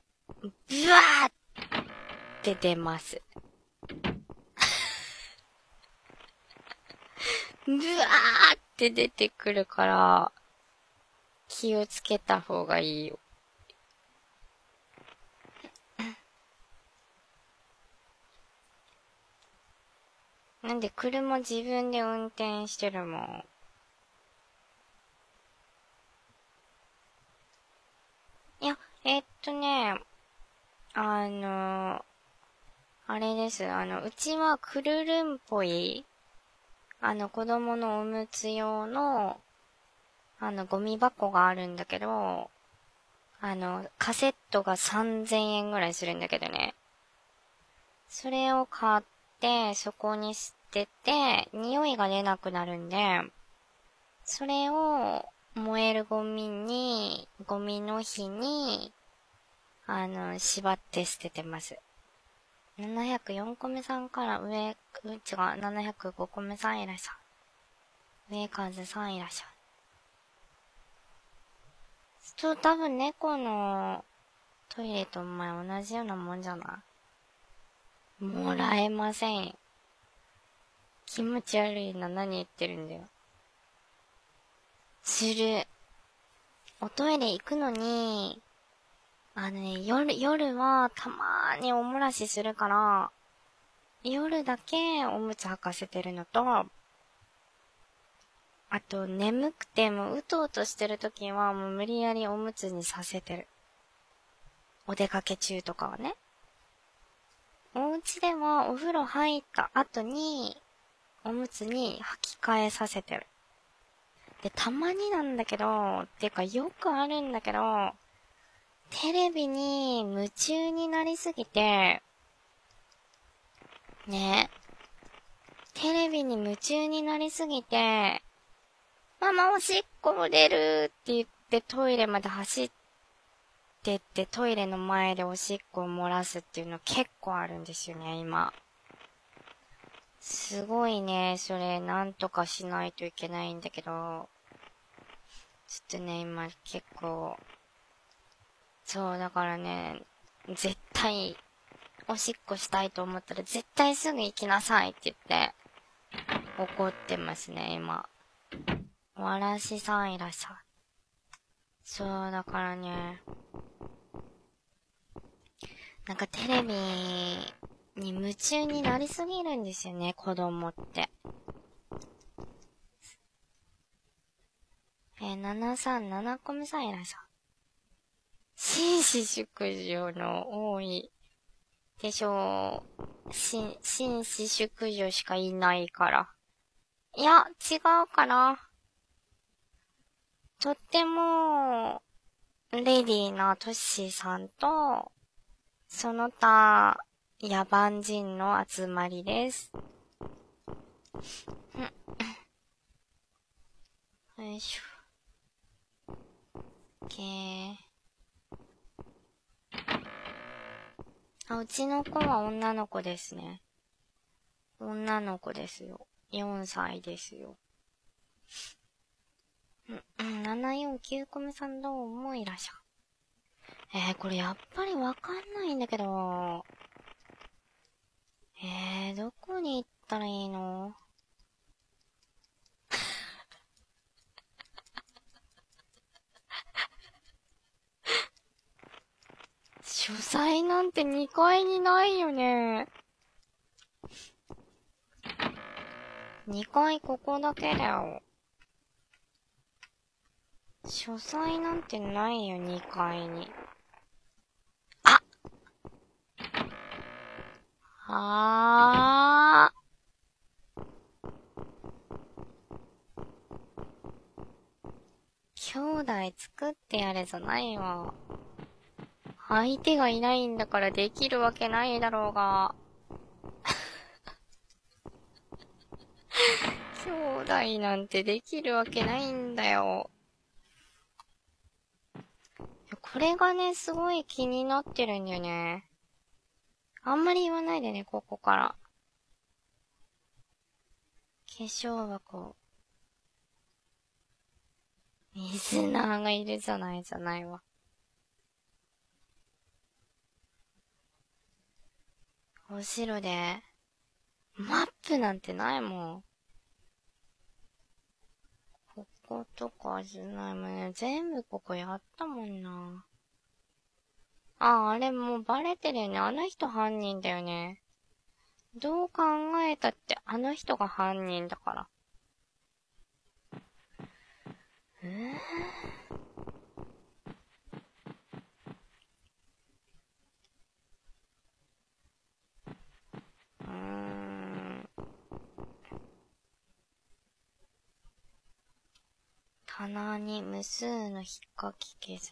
って出ます。ブワーって出てくるから、気をつけた方がいいよ。なんで車自分で運転してるもん。いや、あれです。うちはクルルンっぽい、子供のおむつ用の、ゴミ箱があるんだけど、カセットが3000円ぐらいするんだけどね。それを買って、そこに捨てて、匂いが出なくなるんで、それを燃えるゴミの日に、縛って捨ててます。704個目さんから705個目さんいらっしゃる。上数さんいらっしゃる。多分猫のトイレとお前同じようなもんじゃない？もらえません。気持ち悪いな。何言ってるんだよ。する。おトイレ行くのに、夜はたまーにお漏らしするから、夜だけおむつ履かせてるのと、あと眠くてもうとうとしてるときはもう無理やりおむつにさせてる。お出かけ中とかはね。お家ではお風呂入った後に、おむつに履き替えさせてる。で、たまになんだけど、っていうかよくあるんだけど、テレビに夢中になりすぎて、ね。テレビに夢中になりすぎて、ママおしっこも出るって言ってトイレまで走ってってトイレの前でおしっこを漏らすっていうの結構あるんですよね、今。すごいね、それなんとかしないといけないんだけど、ちょっとね、今結構、そうだからね、絶対、おしっこしたいと思ったら絶対すぐ行きなさいって言って、怒ってますね、今。わらしさんいらっしゃい。そう、だからね、なんかテレビに夢中になりすぎるんですよね、子供って。737個目さんいらっしゃい。紳士淑女の多いでしょう。紳士淑女しかいないから。いや、違うかな。とっても、レディーなトッシーさんと、その他、野蛮人の集まりです。よいしょ。うちの子は女の子ですね。女の子ですよ。4歳ですよ。749コメさんどうもいらっしゃる。これやっぱりわかんないんだけど。どこに行ったらいいの？書斎なんて2階にないよね。2階ここだけだよ。書斎なんてないよ、2階に。あ兄弟作ってやれじゃないわ。 相手がいないんだからできるわけないだろうが。兄弟なんてできるわけないんだよ。これがね、すごい気になってるんだよね。あんまり言わないでね、ここから。化粧箱。リスナーがいるじゃないわ。後ろで、マップなんてないもん。こことかじゃないもんね。全部ここやったもんな。あれもうバレてるよね。あの人犯人だよね。どう考えたってあの人が犯人だから。棚に無数の引っかき傷。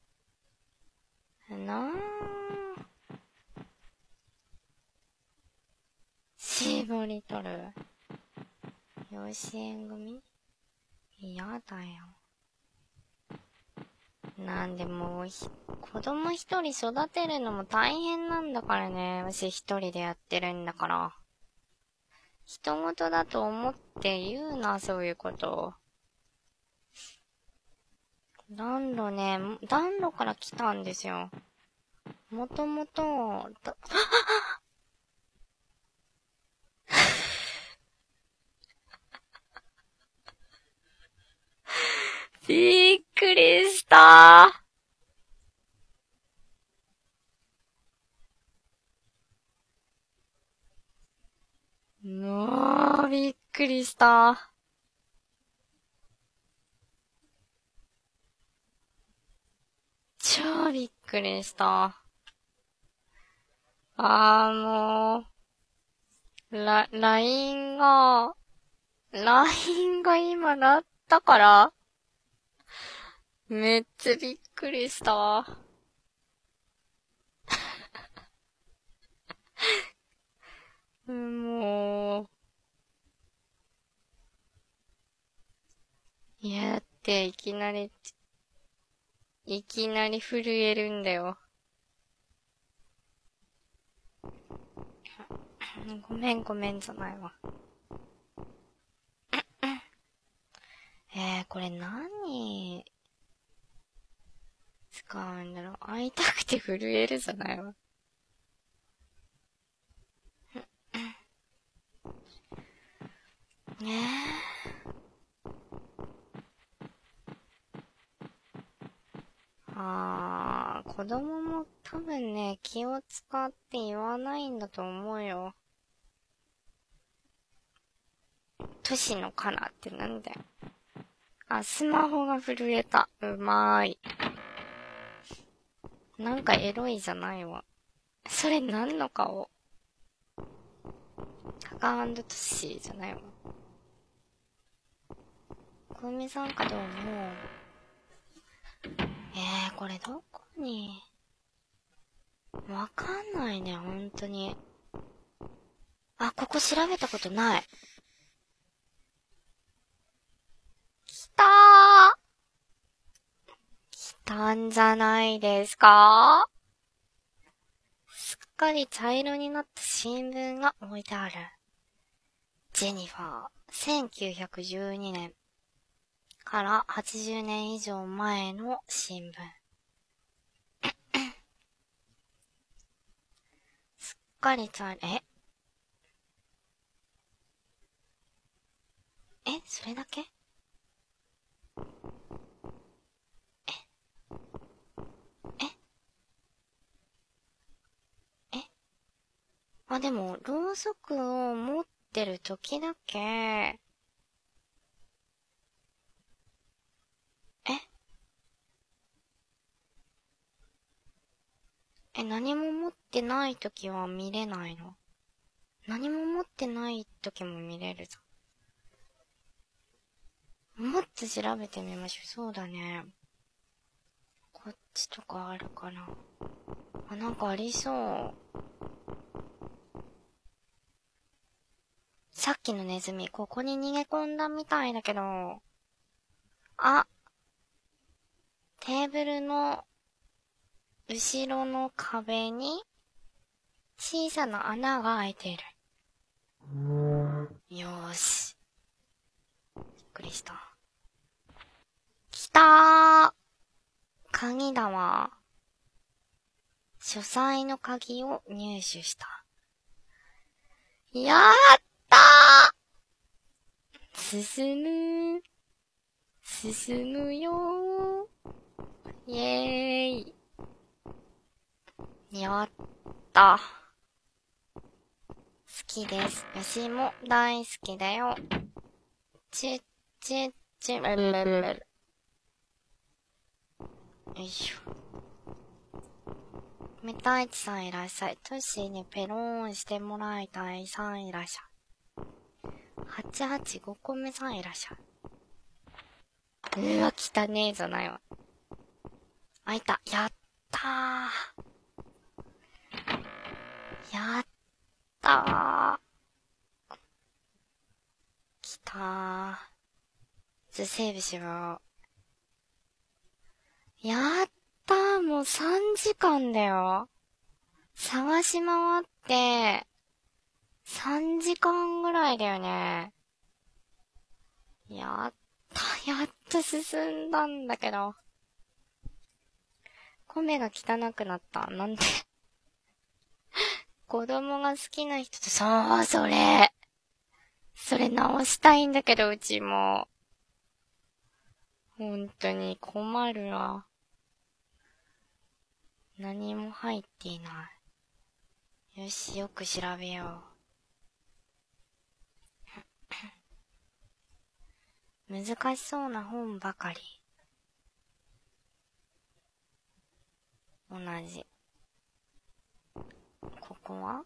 絞り取る。養子縁組？嫌だよ。なんでもう子供一人育てるのも大変なんだからね。私一人でやってるんだから。人事だと思って言うな、そういうこと。暖炉から来たんですよ。もともと、びっくりした。びっくりした。超びっくりした。もう、LINE が今鳴ったから、めっちゃびっくりしたわ。もう、だっていきなり震えるんだよ。ごめんじゃないわ。これ何使うんだろう。会いたくて震えるじゃないわ。子供も多分ね、気を使って言わないんだと思うよ。都市のカナってなんだよ。スマホが震えた。うまーい。なんかエロいじゃないわ。それ何の顔？タカ&トシーじゃないわ。小梅さんかどうも。これどこに？わかんないね、ほんとに。ここ調べたことない。来たー。来たんじゃないですか？すっかり茶色になった新聞が置いてある。ジェニファー、1912年から80年以上前の新聞。すっかり茶色、それだけ？でも、ろうそくを持ってる時だけ、何も持ってない時は見れないの？何も持ってない時も見れるじゃん。もっと調べてみましょう。そうだね。こっちとかあるかな。 あ、なんかありそう。さっきのネズミ、ここに逃げ込んだみたいだけど、あ、テーブルの後ろの壁に小さな穴が開いている。よーし。びっくりした。来たー。鍵だわ。書斎の鍵を入手した。やったー。進むよー。イエーイ。やった好きです。牛も大好きだよ。よいしょ。メタイチさんいらっしゃい。トッシーにペローンしてもらいたいさんいらっしゃい。885個目さんいらっしゃい。うわ、汚ねえじゃないわ。開いた。やったー。やったー。来たー。じゃ、セーブしよう。やったー。もう3時間だよ。探し回って、3時間ぐらいだよね。やっと進んだんだけど。米が汚くなった。なんで子供が好きな人と、そう、それ直したいんだけど、うちも。本当に困るわ。何も入っていない。よし、よく調べよう。難しそうな本ばかり。同じ。ここは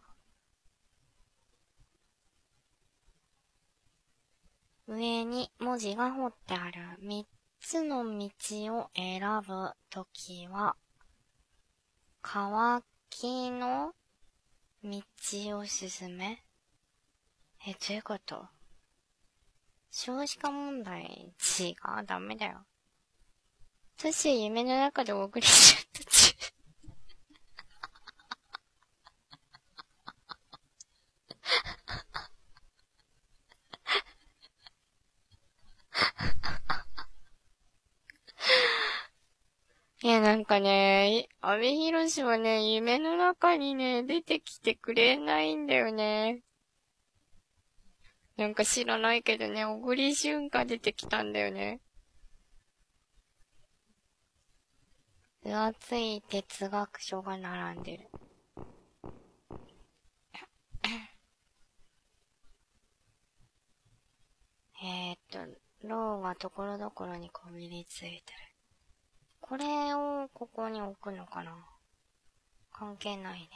上に文字が彫ってある。3つの道を選ぶときは、乾きの道を進め。どういうこと？少子化問題違う、ダメだよ。私、夢の中でお送りしちゃったち。いや、なんかね、阿部寛はね、夢の中にね、出てきてくれないんだよね。なんか知らないけどね、小栗旬が出てきたんだよね。分厚い哲学書が並んでる。ろうがところどころにこびりついてる。これをここに置くのかな？関係ないね。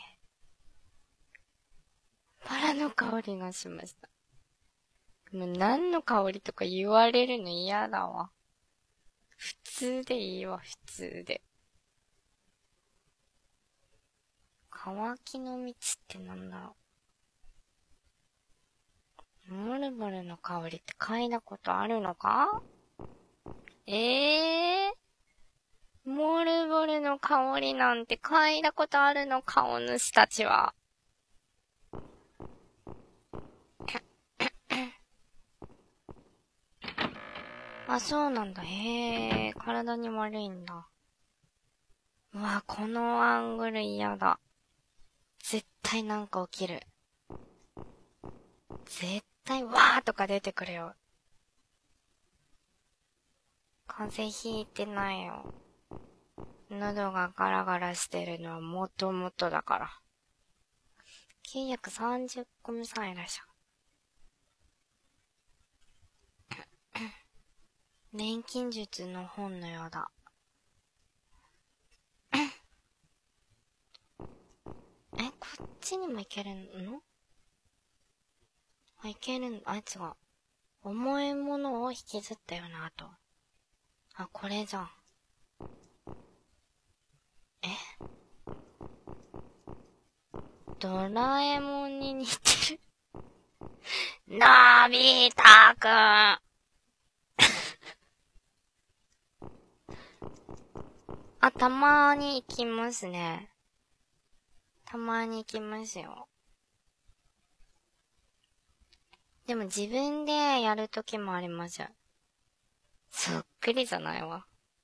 バラの香りがしました。もう何の香りとか言われるの嫌だわ。普通でいいわ、普通で。乾きの道ってなんだろう。モルボルの香りって嗅いだことあるのか？モルボルの香りなんて嗅いだことあるのか、お主たちは。あ、そうなんだ。へえ、体に悪いんだ。うわ、このアングル嫌だ。絶対なんか起きる。絶対わーとか出てくるよ。風邪ひいてないよ。喉がガラガラしてるのはもともとだから。930個目さんいらっしゃる。錬金術の本のようだ。こっちにも行けるの？あ、行けるの？あいつが。重いものを引きずったような跡。あ、これじゃん。 ドラえもんに似てる。のび太くん。あ、たまーに行きますね。たまーに行きますよ。でも自分でやるときもありますよ。そっくりじゃないわ。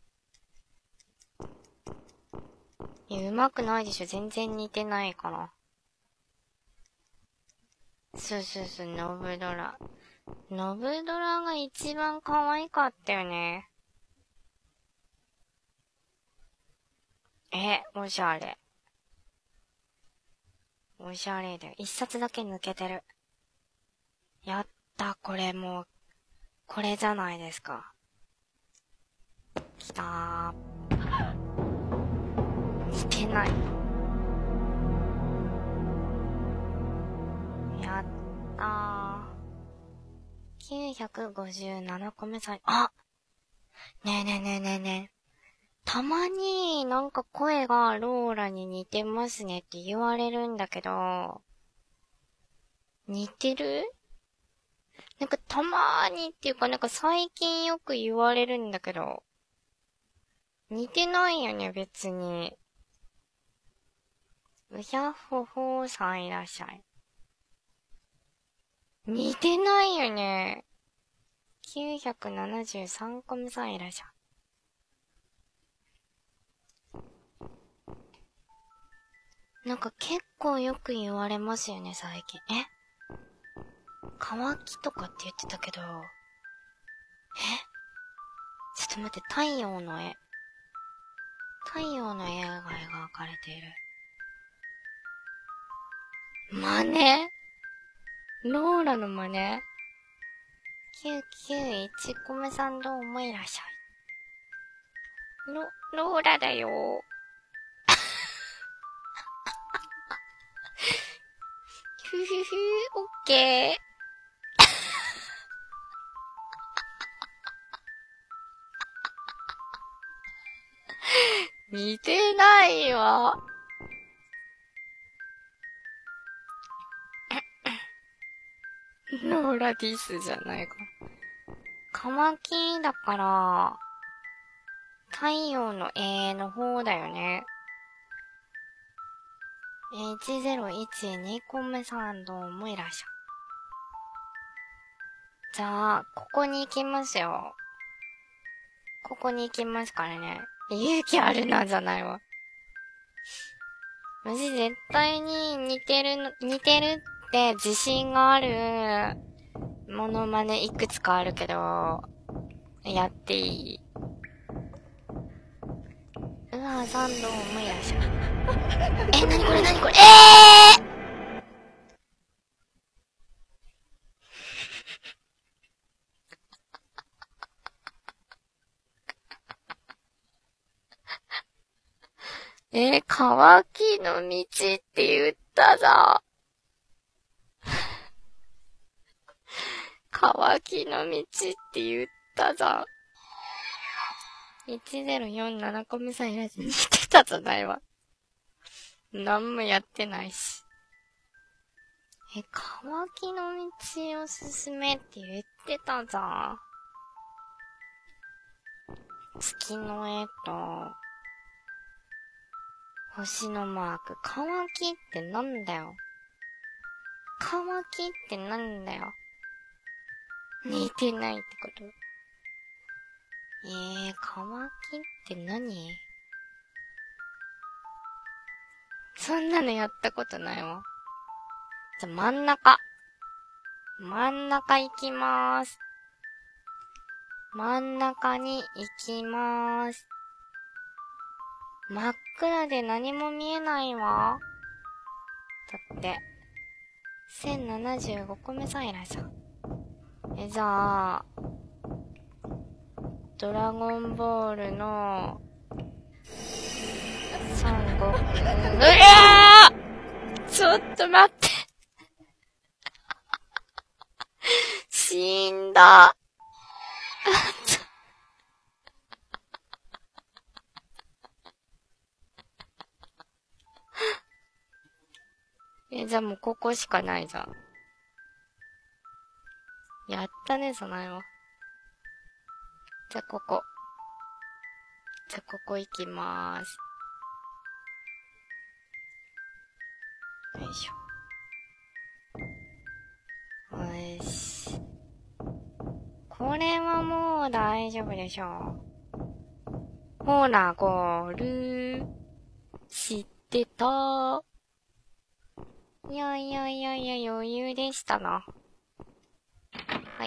いや、うまくないでしょ。全然似てないから。そうそうそう、ノブドラ。ノブドラが一番可愛かったよね。おしゃれ。おしゃれだよ。一冊だけ抜けてる。やった、これもう、これじゃないですか。きたー。似てない。やったー。957個目さん、あ、ねえねえねえねえねえ。たまになんか声がローラに似てますねって言われるんだけど、似てる？なんかたまーにっていうかなんか最近よく言われるんだけど、似てないよね、別に。うひゃっほほーさんいらっしゃい。似てないよね。973個目さんいらっしゃい。なんか結構よく言われますよね、最近。乾きとかって言ってたけど、ちょっと待って、太陽の絵。太陽の絵が描かれている。真似？ローラの真似？ 991 個目さんどうもいらっしゃい。ローラだよ。ふふふ、オッケー。似てないわ。ローラディスじゃないか。乾きだから、太陽の絵の方だよね。1012個目さんどうもいらっしゃい。じゃあ、ここに行きますよ。ここに行きますからね。勇気あるな、じゃないわ。マジ絶対に似てるって自信があるモノマネいくつかあるけど、やっていい？うわ、さんどうもいらっしゃい。なにこれなにこれ乾きの道って言ったぞ。乾きの道って言ったぞ。1047個目さんいらっしゃい。似てたじゃないわ。なんもやってないし。乾きの道を進めって言ってたじゃん。月の絵と、星のマーク。乾きってなんだよ。乾きってなんだよ。似てないってこと？乾きって何？そんなのやったことないわ。じゃ、真ん中。真ん中行きまーす。真ん中に行きまーす。真っ暗で何も見えないわ。だって、1075個目さんいらっしゃい。じゃあ、ドラゴンボールの、孫悟空。ちょっと待って。死んだ。 じゃあもうここしかないじゃん。やったね、そないは。じゃあここ。じゃあここ行きまーす。よいしょ。よし。これはもう大丈夫でしょう。ほら、ゴール。知ってた。いやいやいやいや、余裕でしたな。はい。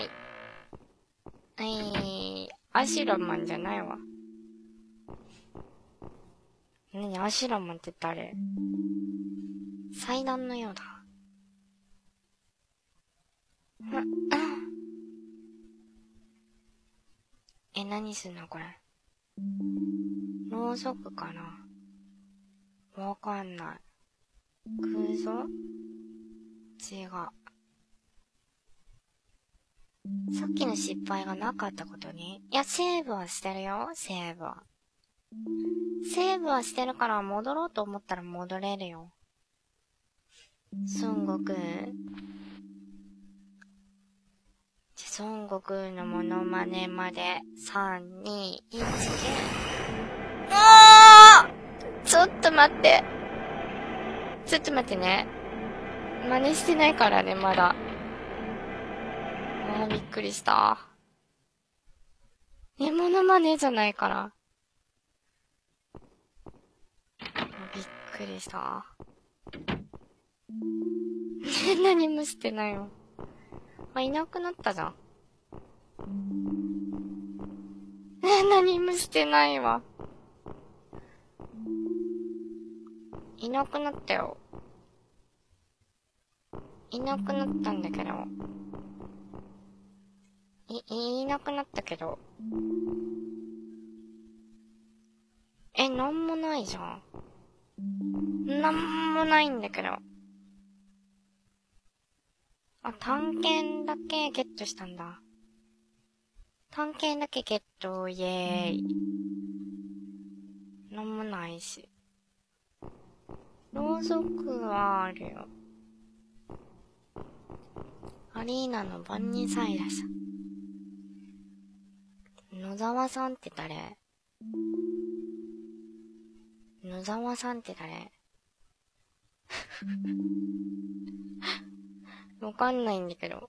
アシュラマンじゃないわ。何アシュラマンって誰？祭壇のようだ。何すんのこれ。ろうそくかな？わかんない。空想？違う。さっきの失敗がなかったことに？いや、セーブはしてるよ、セーブは。セーブはしてるから戻ろうと思ったら戻れるよ。孫悟空。孫悟空のモノマネまで、3、2、1、9。ちょっと待って。ちょっと待ってね。真似してないからね、まだ。びっくりした。モノマネじゃないから。びっくりした。何もしてないよ。いなくなったじゃん。何もしてないわ。いなくなったよ。いなくなったんだけど。いなくなったけど。なんもないじゃん。なんもないんだけど。探検だけゲットしたんだ。探検だけゲット、イェーイ。なんもないし。ろうそくはあるよ。アリーナのバンニーサイラス。野沢さんって誰？野沢さんって誰？わかんないんだけど。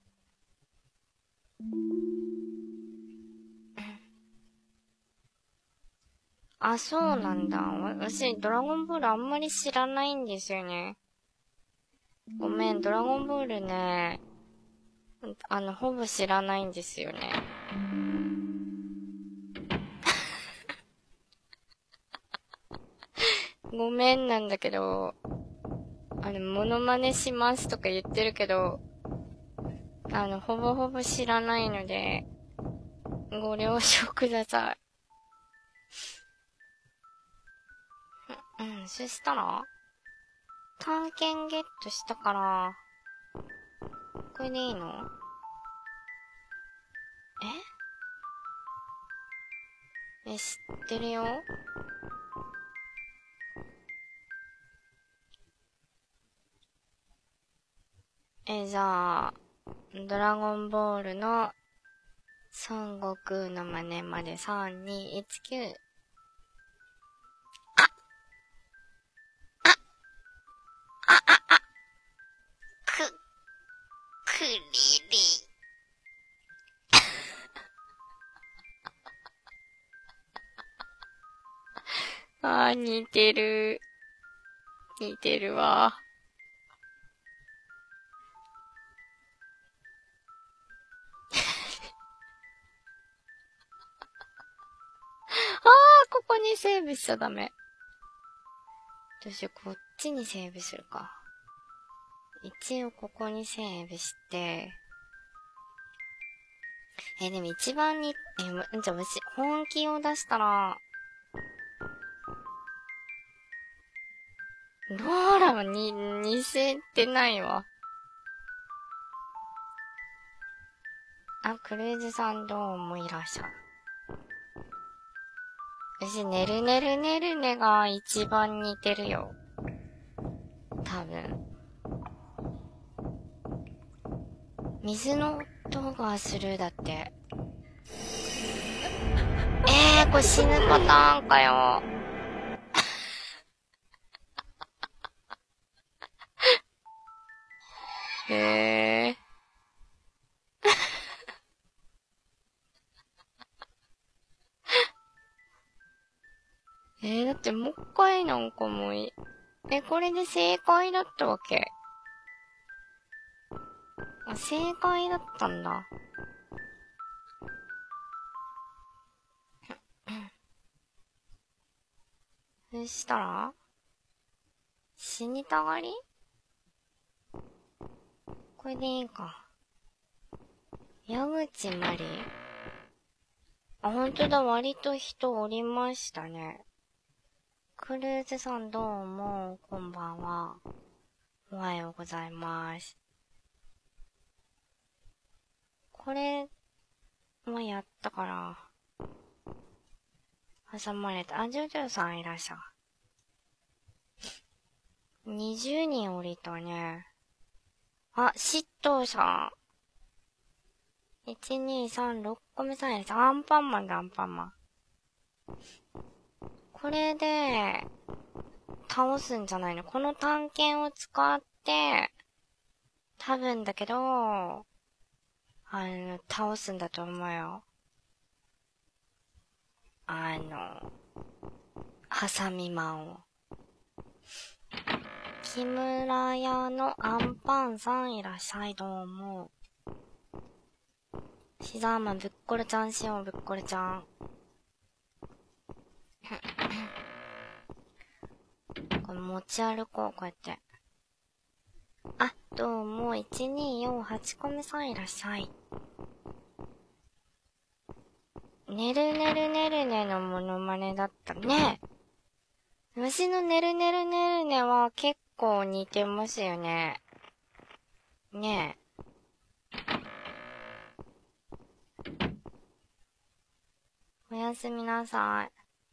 そうなんだ。私、ドラゴンボールあんまり知らないんですよね。ごめん、ドラゴンボールね、ほぼ知らないんですよね。ごめんなんだけど、モノマネしますとか言ってるけど、ほぼほぼ知らないので、ご了承ください。そしたら探検ゲットしたから、これでいいの？知ってるよ。じゃあ、ドラゴンボールの孫悟空の真似まで3、2、1、9。クリリン。似てる。似てるわ。ここにセーブしちゃダメ。どうしよう、こっちにセーブするか。一応ここにセーブして、でも一番に、じゃあ私、本気を出したら、ローラは似せてないわ。クルーズさんどうもいらっしゃる。私、ねるねるねるねが一番似てるよ。多分。 水の音がするだって。これ死ぬパターンかよ。だってもう一回なんかもうこれで正解だったわけ。正解だったんだ。そしたら死にたがり？これでいいか。矢口まり。ほんとだ、割と人おりましたね。クルーズさんどうも、こんばんは。おはようございます。これもやったから、挟まれた。ジョジョさんいらっしゃる。20人降りたね。嫉妬さん。1、2、3、6個目さんいらっしゃる。アンパンマンだ、アンパンマン。これで、倒すんじゃないの？この探検を使って、多分だけど、倒すんだと思うよ。ハサミマンを。木村屋のアンパンさんいらっしゃい、どうも。シザーマンぶっこれちゃんしよう、ぶっこれちゃん。これ持ち歩こう、こうやって。どうも、1248個目さんいらっしゃい。ねるねるねるねのモノマネだったね。虫のねるねるねるねは結構似てますよね。ねえ。おやすみなさい。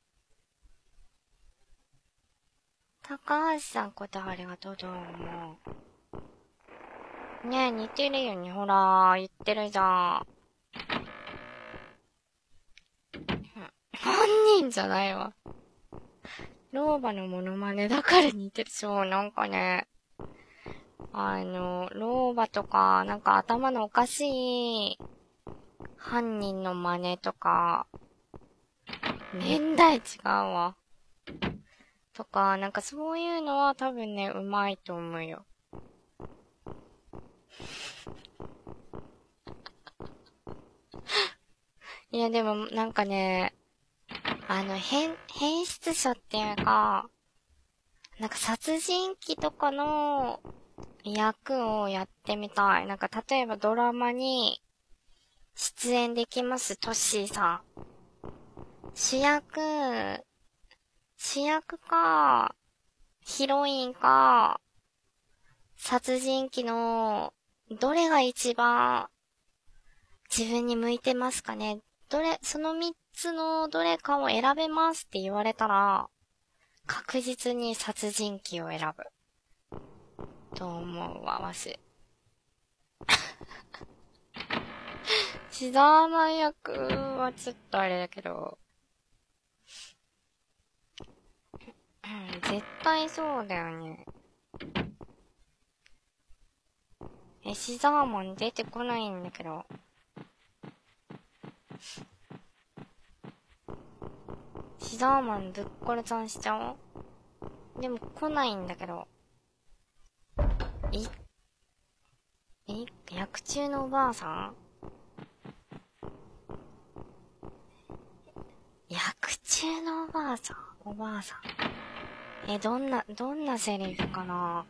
高橋さんことありがとう、どうも。ねえ、似てるよね。ほら、言ってるじゃん。本人じゃないわ。老婆のモノマネだから似てる。そう、なんかね、老婆とか、なんか頭のおかしい犯人の真似とか、年代違うわ。とか、なんかそういうのは多分ね、うまいと思うよ。いや、でも、なんかね、変質者っていうか、なんか殺人鬼とかの役をやってみたい。なんか例えばドラマに出演できます、トッシーさん。主役か、ヒロインか、殺人鬼の、どれが一番自分に向いてますかね？その3つのどれかを選べますって言われたら、確実に殺人鬼を選ぶ。と思うわ、わし。シザーマン役はちょっとあれだけど、絶対そうだよね。シザーマン出てこないんだけど。シザーマンぶっこれちゃんしちゃおう？でも来ないんだけど。薬中のおばあさん？薬中のおばあさん？おばあさん。どんなセリフかな？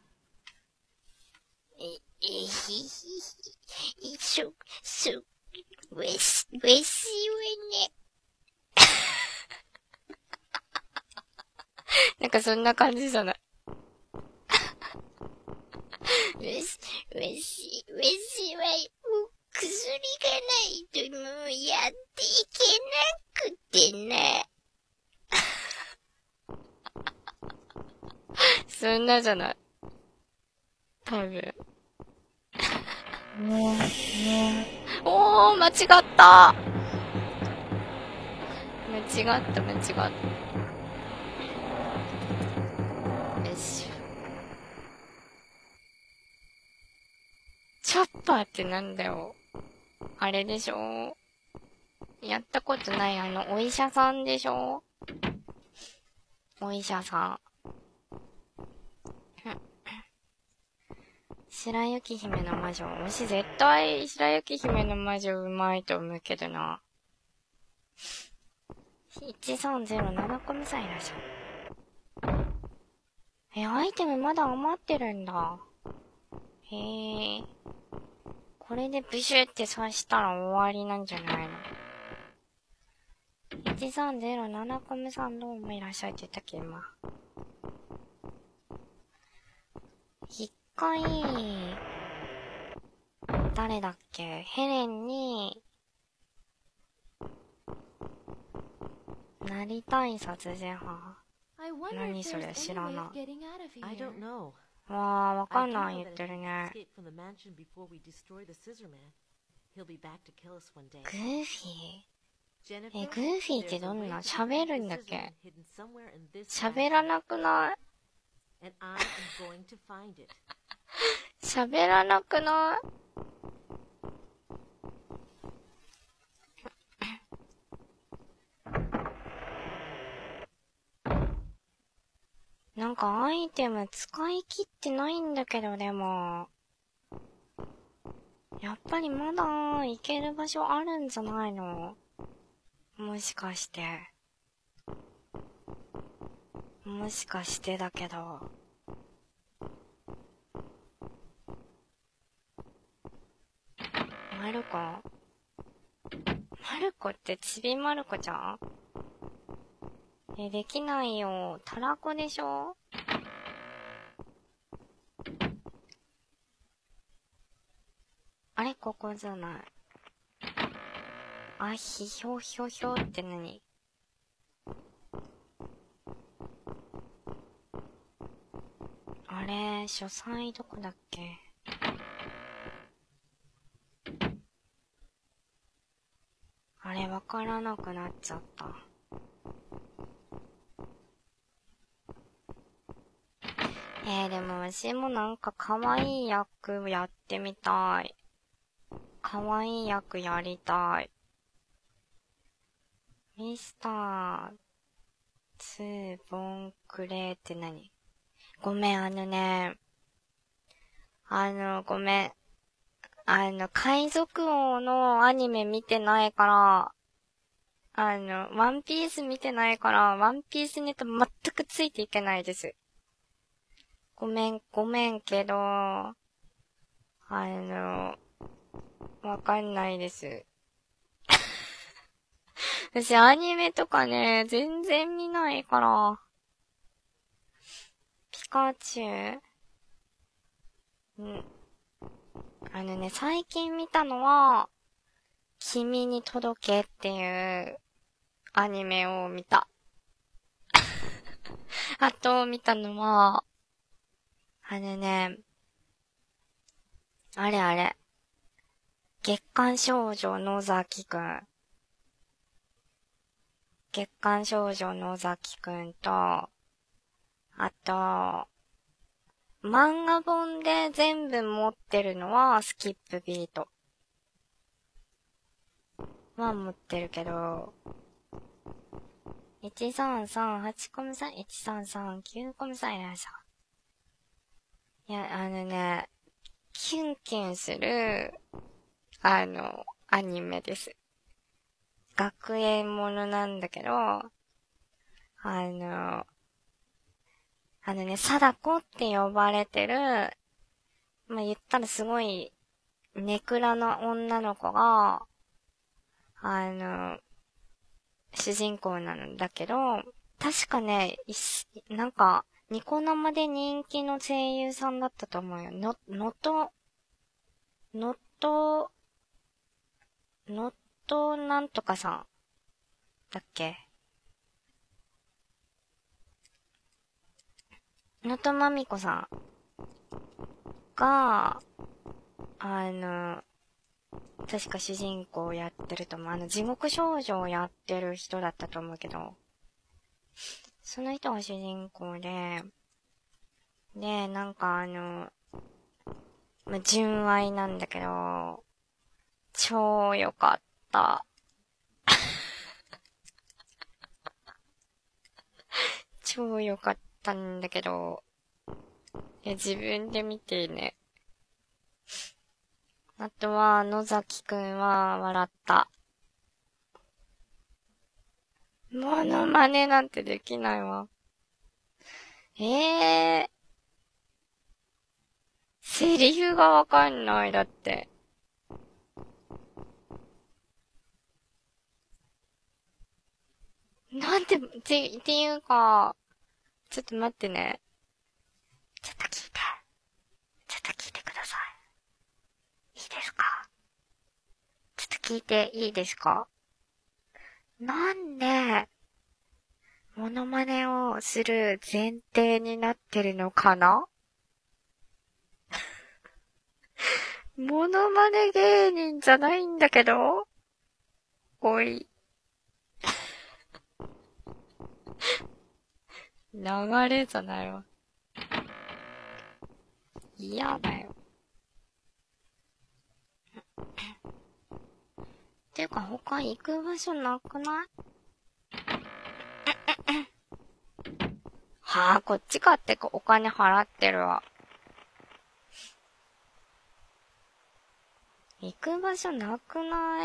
ウェシウェね。なんかそんな感じじゃない。ウェシは、薬がないともうやっていけなくてね。そんなじゃない。多分。 おー、間違った間違った。よし。チョッパーってなんだよ。あれでしょ？やったことないお医者さんでしょ？お医者さん。白雪姫の魔女。私絶対白雪姫の魔女うまいと思うけどな。1307個ミサイルじゃん。アイテムまだ余ってるんだ。へえ。これでブシュって刺したら終わりなんじゃないの？ 1307 コムさんどうもいらっしゃいって言ったっけ、今。一回、誰だっけ？ヘレンに、なりたい殺人犯。何それ知らない。わー、わかんない言ってるね。グーフィー？グーフィーってどんな？喋るんだっけ？喋らなくない？喋らなくない？なんかアイテム使い切ってないんだけど、でも。やっぱりまだ行ける場所あるんじゃないの？もしかして。もしかしてだけど。マルコってちびまる子ちゃん？できないよ。たらこでしょ？あれここじゃない。あ、ひょひょひょって何？あれ、書斎どこだっけ？あれ、わからなくなっちゃった。でも私もなんか可愛い役やってみたい。可愛い役やりたい。ミスター、ツー、ボンクレーって何？ごめん、ごめん。海賊王のアニメ見てないから、ワンピース見てないから、ワンピースネタ全くついていけないです。ごめんけど、わかんないです。私アニメとかね、全然見ないから。ピカチュウ？最近見たのは、君に届けっていうアニメを見た。あと見たのは、あれ。月刊少女野崎くん。月刊少女野崎くんと、あと、漫画本で全部持ってるのはスキップビート。は持ってるけど、1338コムさん、1339コムさんいらっしゃいや、キュンキュンする、アニメです。学園ものなんだけど、貞子って呼ばれてる、まあ、言ったらすごい、ネクラな女の子が、主人公なんだけど、確かね、なんか、ニコ生で人気の声優さんだったと思うよ。のっとなんとかさんだっけ？のとまみこさんが、 確か主人公をやってると思う。地獄少女をやってる人だったと思うけど、その人が主人公で、なんか純愛なんだけど、超良かった。超良かったんだけど、自分で見てね。あとは、野崎くんは笑った。モノマネなんてできないわ。セリフがわかんない、だって。なんて、っていうか、ちょっと待ってね。ちょっと聞いて。ちょっと聞いてください。いいですか？ちょっと聞いていいですか？なんで、モノマネをする前提になってるのかな？モノマネ芸人じゃないんだけど？おい。流れじゃないわ。嫌だよ。ていうか他行く場所なくない？はあ、こっちかってお金払ってるわ。行く場所なくない？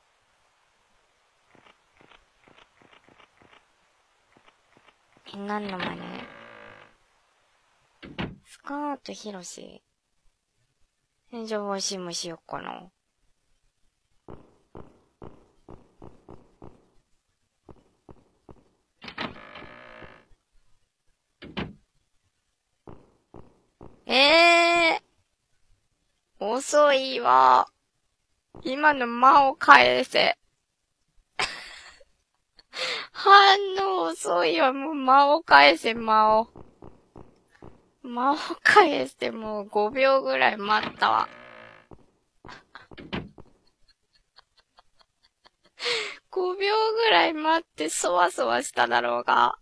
何の真似？スカートひろし。じゃあ、わしもしよっかな。遅いわ。今の間を返せ。反応遅いわ。もう間を返せ、間を。間を返してもう5秒ぐらい待ったわ。5秒ぐらい待ってそわそわしただろうが。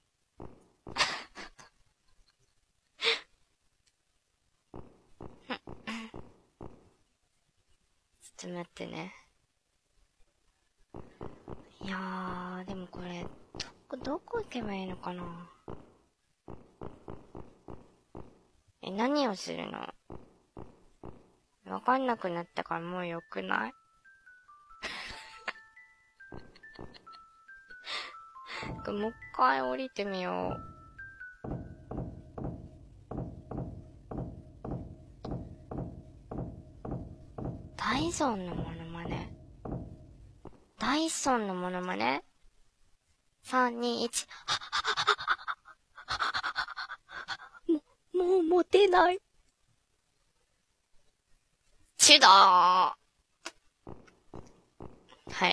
ちょっと待ってね。いやー、でもこれ、どこ行けばいいのかな？何をするの？わかんなくなったからもう良くない？もう一回降りてみよう。ダイソンのモノマネ。ダイソンのモノマネ ?3、2、1。もう持てない。チュだー。はい。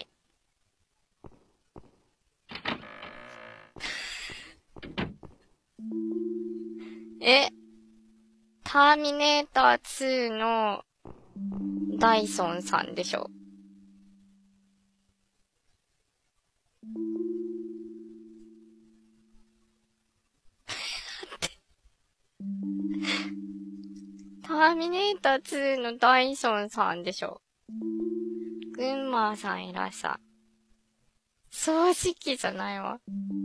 ターミネーター2のダイソンさんでしょ。ターミネーター2のダイソンさんでしょ。グンマーさんいらっしゃい。掃除機じゃないわ。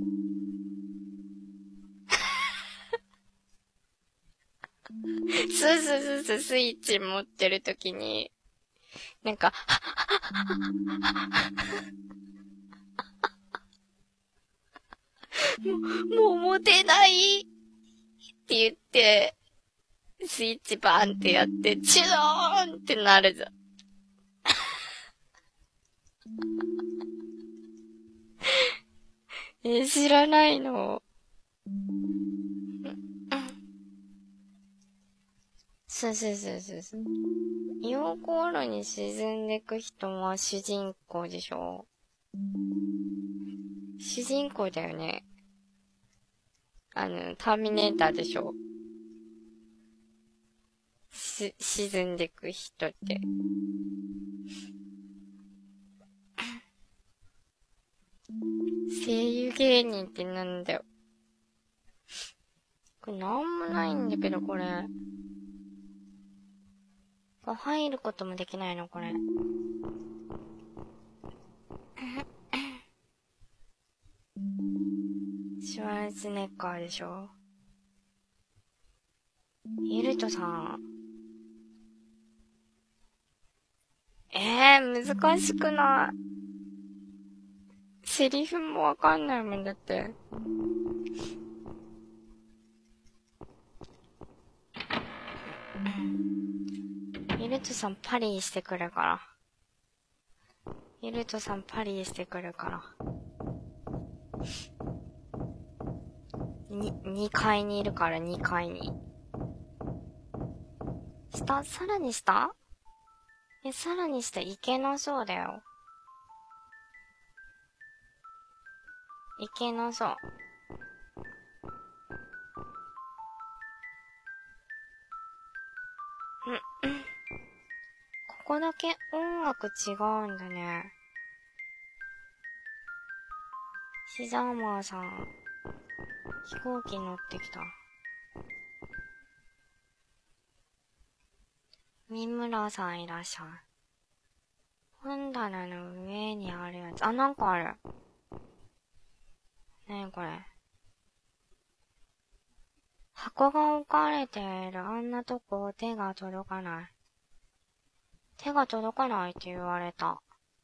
スイッチ持ってるときに、なんか、もう持てないって言って、スイッチバーンってやって、チュドーンってなるじゃん。知らないの？そう。溶鉱炉に沈んでく人は主人公でしょ？主人公だよね。ターミネーターでしょ？ 沈んでく人って。声優芸人ってなんだよ。これなんもないんだけど、これ。入ることもできないの、これ。シュワルツェネッガーでしょ。イルトさん。難しくない？セリフもわかんないもんだって。イルトさんパリしてくるから。イルトさんパリしてくるから。2階にいるから、2階に。さらに下？さらに下行けなそうだよ。行けなそう。ここだけ音楽違うんだね。シザーマーさん、飛行機乗ってきた。三村さんいらっしゃい。本棚の上にあるやつ。あ、なんかある。ねえ、これ。箱が置かれているあんなとこ手が届かない。手が届かないって言われた。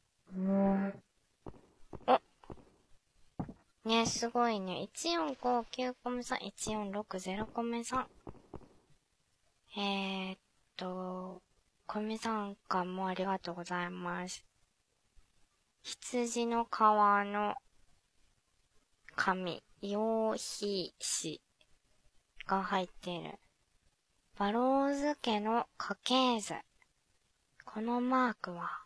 お。ね、すごいね。1459コメさん、1460コメさん。コメ参加もありがとうございます。羊の皮の紙、羊皮紙が入っている。バローズ家の家系図。このマークは、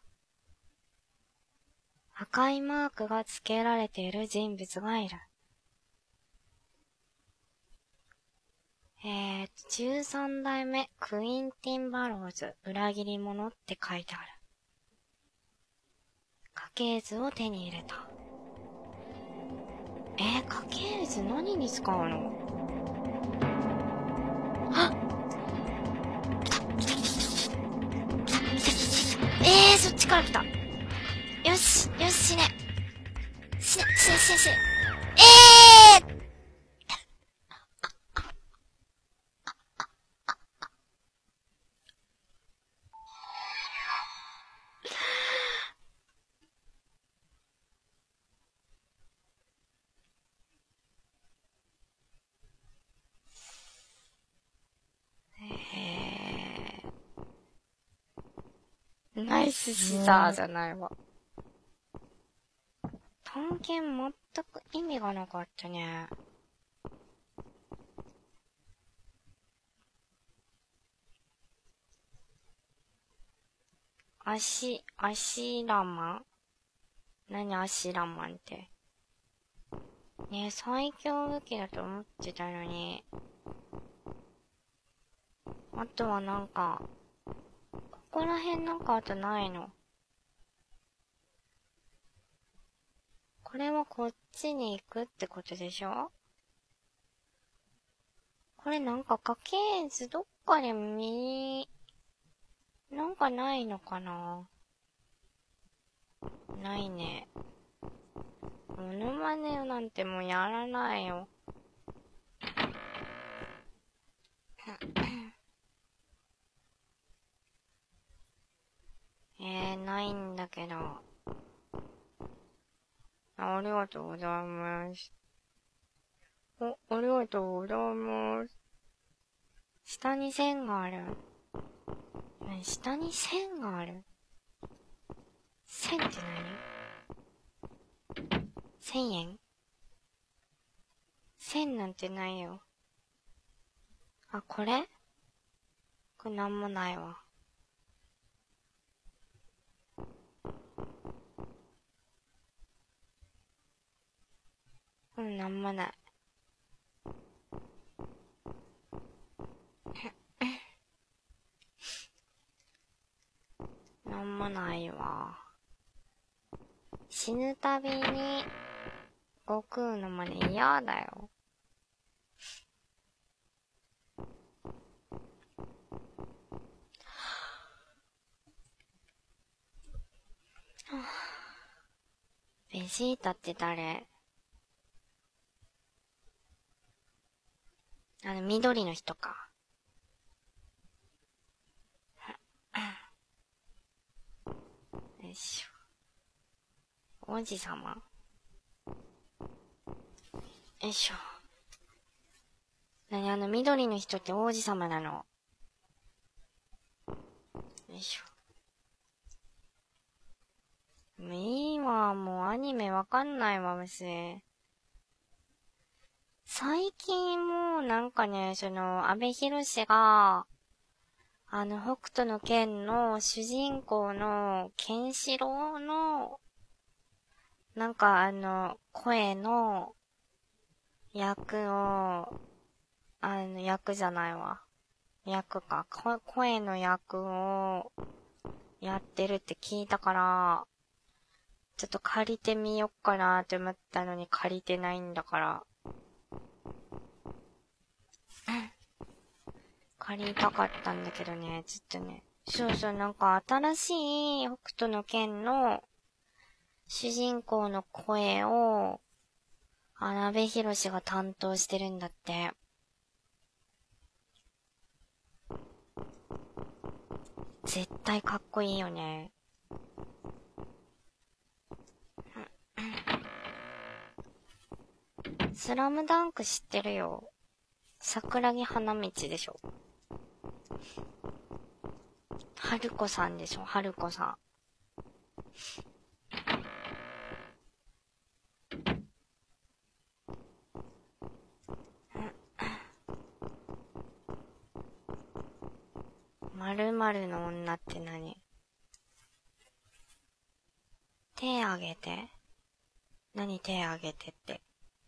赤いマークが付けられている人物がいる。13代目クインティン・バローズ、裏切り者って書いてある。家系図を手に入れた。家系図何に使うの？あっ！そっちから来た。よし、よし、死ね。死ね。ナイスシザーじゃないわ。探検全く意味がなかったね。アシラマン？何アシラマンって。ねえ、最強武器だと思ってたのに。あとはなんか、ここら辺なんかあとないの？これはこっちに行くってことでしょ？これなんか家系図どっかでなんかないのかな？ないね。モノマネなんてもうやらないよ。ないんだけど。ありがとうございます。ありがとうございます。下に線がある。下に線がある？線って何？1000円？線なんてないよ。あ、これなんもないわ。なんもない。 死ぬたびに悟空の真似嫌だよ。ベジータって誰？緑の人か。よいしょ。王子様。よいしょ。緑の人って王子様なの。よいしょ。もういいわ、もうアニメわかんないわ、娘。最近もうなんかね、阿部寛が、北斗の拳の主人公のケンシロウの、なんか声の役を、役じゃないわ。役か。声の役をやってるって聞いたから、ちょっと借りてみよっかなって思ったのに借りてないんだから。借りたかったんだけどね、ずっとね。そうそう、なんか新しい北斗の拳の主人公の声を、阿部寛が担当してるんだって。絶対かっこいいよね。スラムダンク知ってるよ。桜木花道でしょ。春子さんでしょ、春子さん。〇〇の女って何？手あげて？何手あげてって。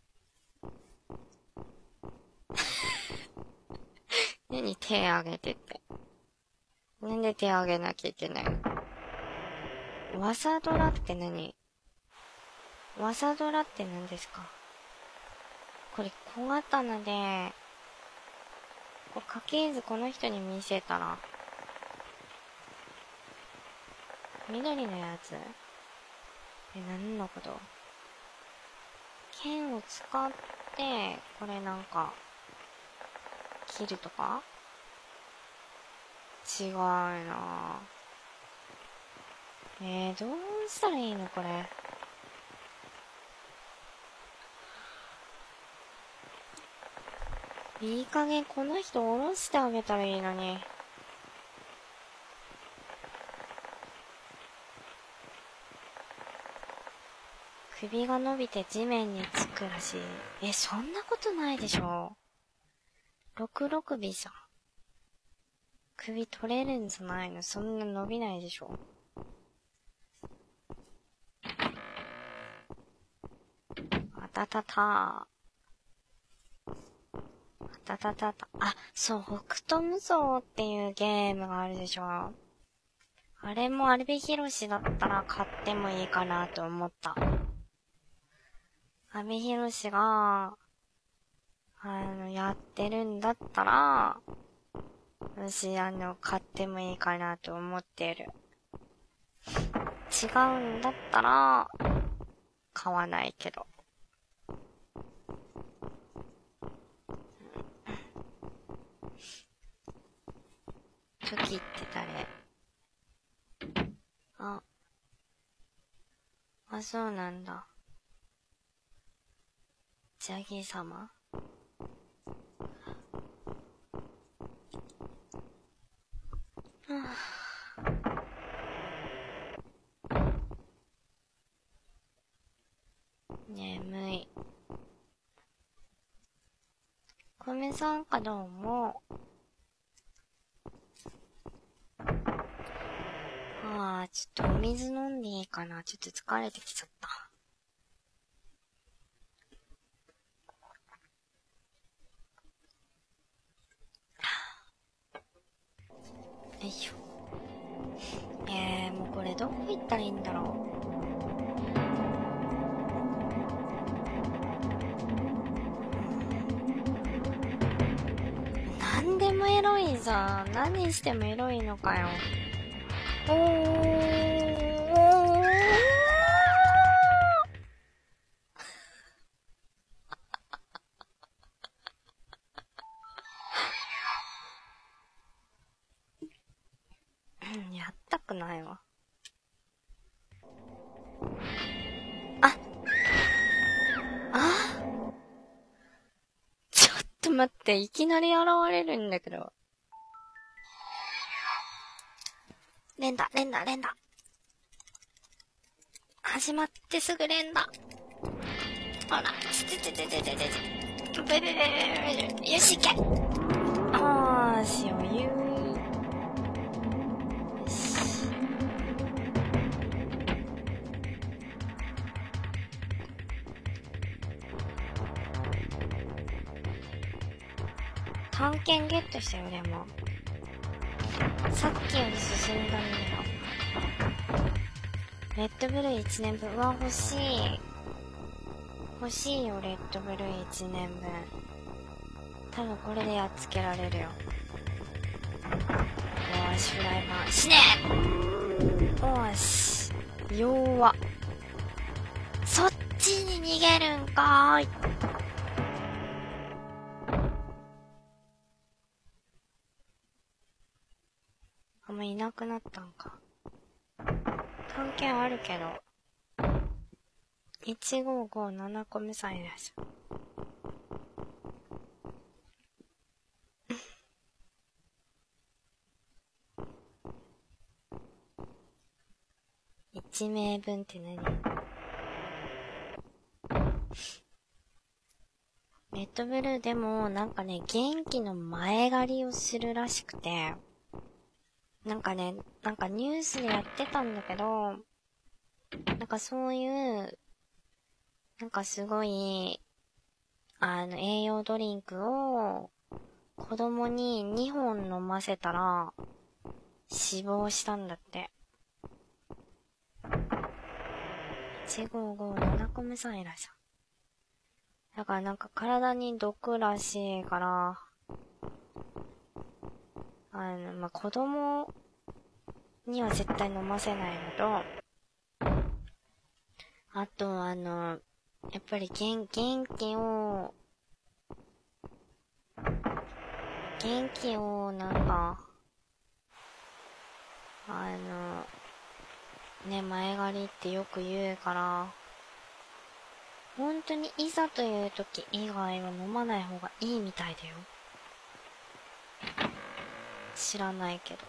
何手あげてって。なんで手あげなきゃいけないの？わさドラって何？わさドラって何ですか？これ小刀で、家系図この人に見せたら、緑のやつ？何のこと？剣を使って、これなんか、切るとか？違うなぁ。どうしたらいいのこれ。いい加減この人下ろしてあげたらいいのに。首が伸びて地面につくらしい。そんなことないでしょ。66尾じゃん。首取れるんじゃないの？そんな伸びないでしょ。あたたた。あたたたた。あ、そう、北斗無双っていうゲームがあるでしょ。あれも阿部寛だったら買ってもいいかなと思った。阿部寛が、やってるんだったら、私、買ってもいいかなと思ってる。違うんだったら、買わないけど。チョキって誰？あ、そうなんだ。ジャギ様？眠い。米さんかどうも。ちょっとお水飲んでいいかな。ちょっと疲れてきちゃった。よいしょ。もうこれどこ行ったらいいんだろなんでもエロいじゃん。何してもエロいのかよ。おー。やったくないわ。ちょっと待って、いきなり現れるんだけど。連打。始まってすぐ連打。ほら、よし、いけ。あーし、余裕。よし。探検ゲットしたよ、でも。さっきより進んだんだよ。レッドブル1年分。うわ、欲しい。欲しいよ、レッドブル1年分。多分これでやっつけられるよ。よーし、フライパン。死ねー。よーし。弱。そっちに逃げるんかーい。あんまいなくなったんか。探検あるけど。1557個目さんいらっしゃる。1名分って何？レッドブルーでもなんかね、元気の前借りをするらしくて、なんかニュースでやってたんだけど、なんかそういう、なんかすごい、栄養ドリンクを子供に2本飲ませたら死亡したんだって。1557個目さんいらっしゃる。だからなんか体に毒らしいから、子供には絶対飲ませないのと、あとやっぱり元気を前借りってよく言うから、本当にいざという時以外は飲まない方がいいみたいだよ。知らないけど。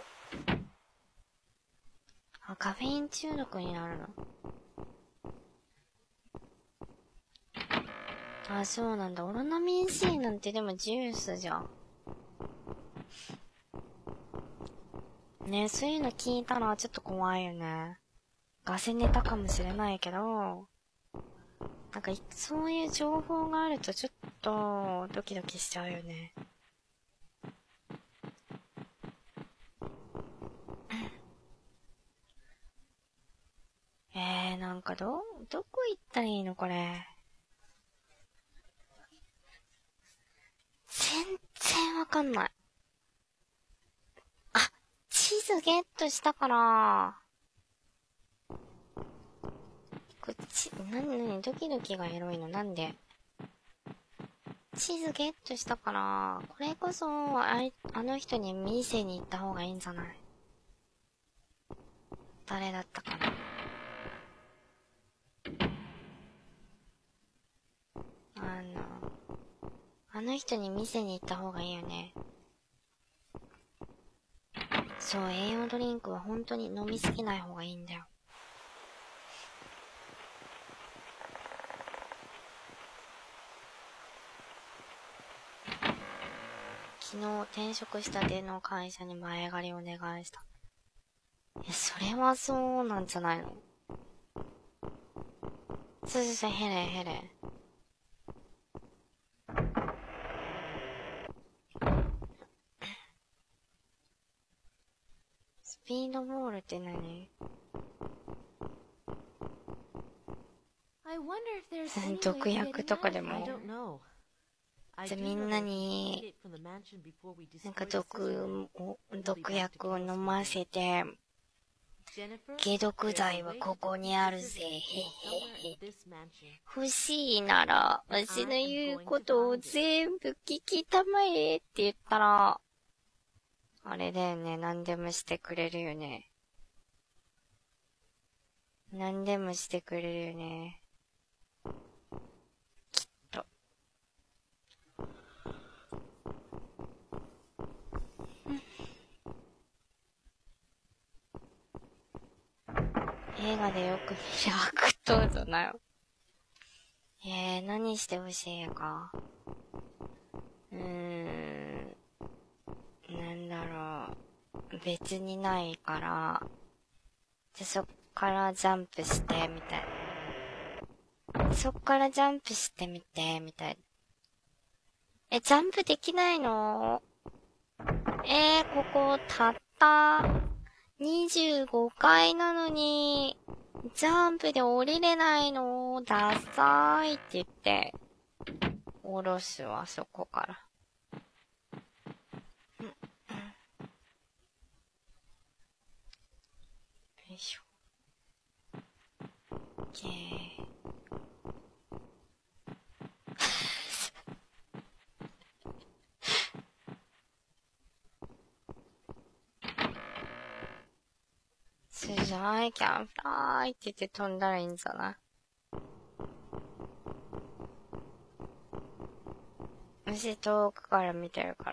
カフェイン中毒になるの？そうなんだ。オロナミン C なんてでもジュースじゃん。ね、そういうの聞いたらちょっと怖いよね。ガセネタかもしれないけど、なんかそういう情報があるとちょっとドキドキしちゃうよね。なんかどこ行ったらいいのこれ。全然わかんない。地図ゲットしたから。こっち、ドキドキがエロいのなんで？地図ゲットしたから、これこそ、あの人に店に行った方がいいんじゃない？誰だったかな？あの人に店に行った方がいいよね。そう、栄養ドリンクは本当に飲みすぎない方がいいんだよ。昨日転職したでの会社に前借りお願いした。それはそうなんじゃないの？そう、ヘレ。スピードボールって何？毒薬とかでも。 じゃあみんなに、なんか毒薬を飲ませて、解毒剤はここにあるぜ、へへへ。欲しいなら、わしの言うことを全部聞きたまえって言ったら、あれだよね、何でもしてくれるよね。何でもしてくれるよね。きっと。映画でよく見る悪党だなよ。何してほしいか。なんだろう。別にないから、じゃそっからジャンプして、みたいな。そっからジャンプしてみて、みたいな。ジャンプできないの？ここたった25階なのに、ジャンプで降りれないの？ダサーいって言って、降ろすわ、そこから。よいしょ。じゃない、キャンフライって言って飛んだらいいんじゃない？私遠くから見てるから。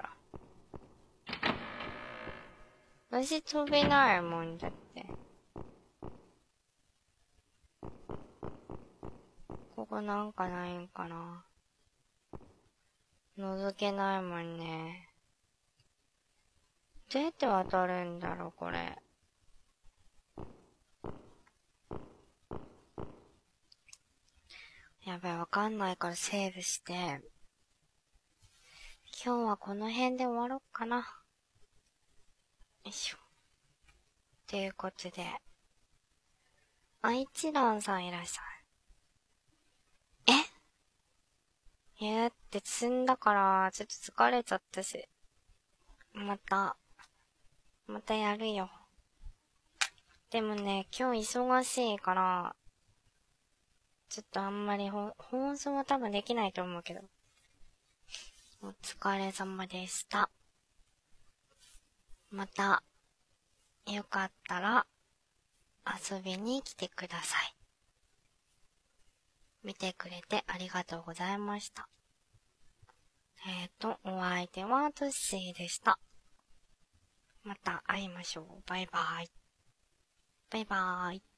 私飛べないもんだって。ここなんかないんかな。覗けないもんね。どうやって渡るんだろう、これ。やばい、わかんないからセーブして。今日はこの辺で終わろっかな。よいしょ。ということで。一蘭さんいらっしゃい。って積んだから、ちょっと疲れちゃったし。またやるよ。でもね、今日忙しいから、ちょっとあんまり放送は多分できないと思うけど。お疲れ様でした。また、よかったら、遊びに来てください。見てくれてありがとうございました。お相手はトッシーでした。また会いましょう。バイバイ。バイバイ。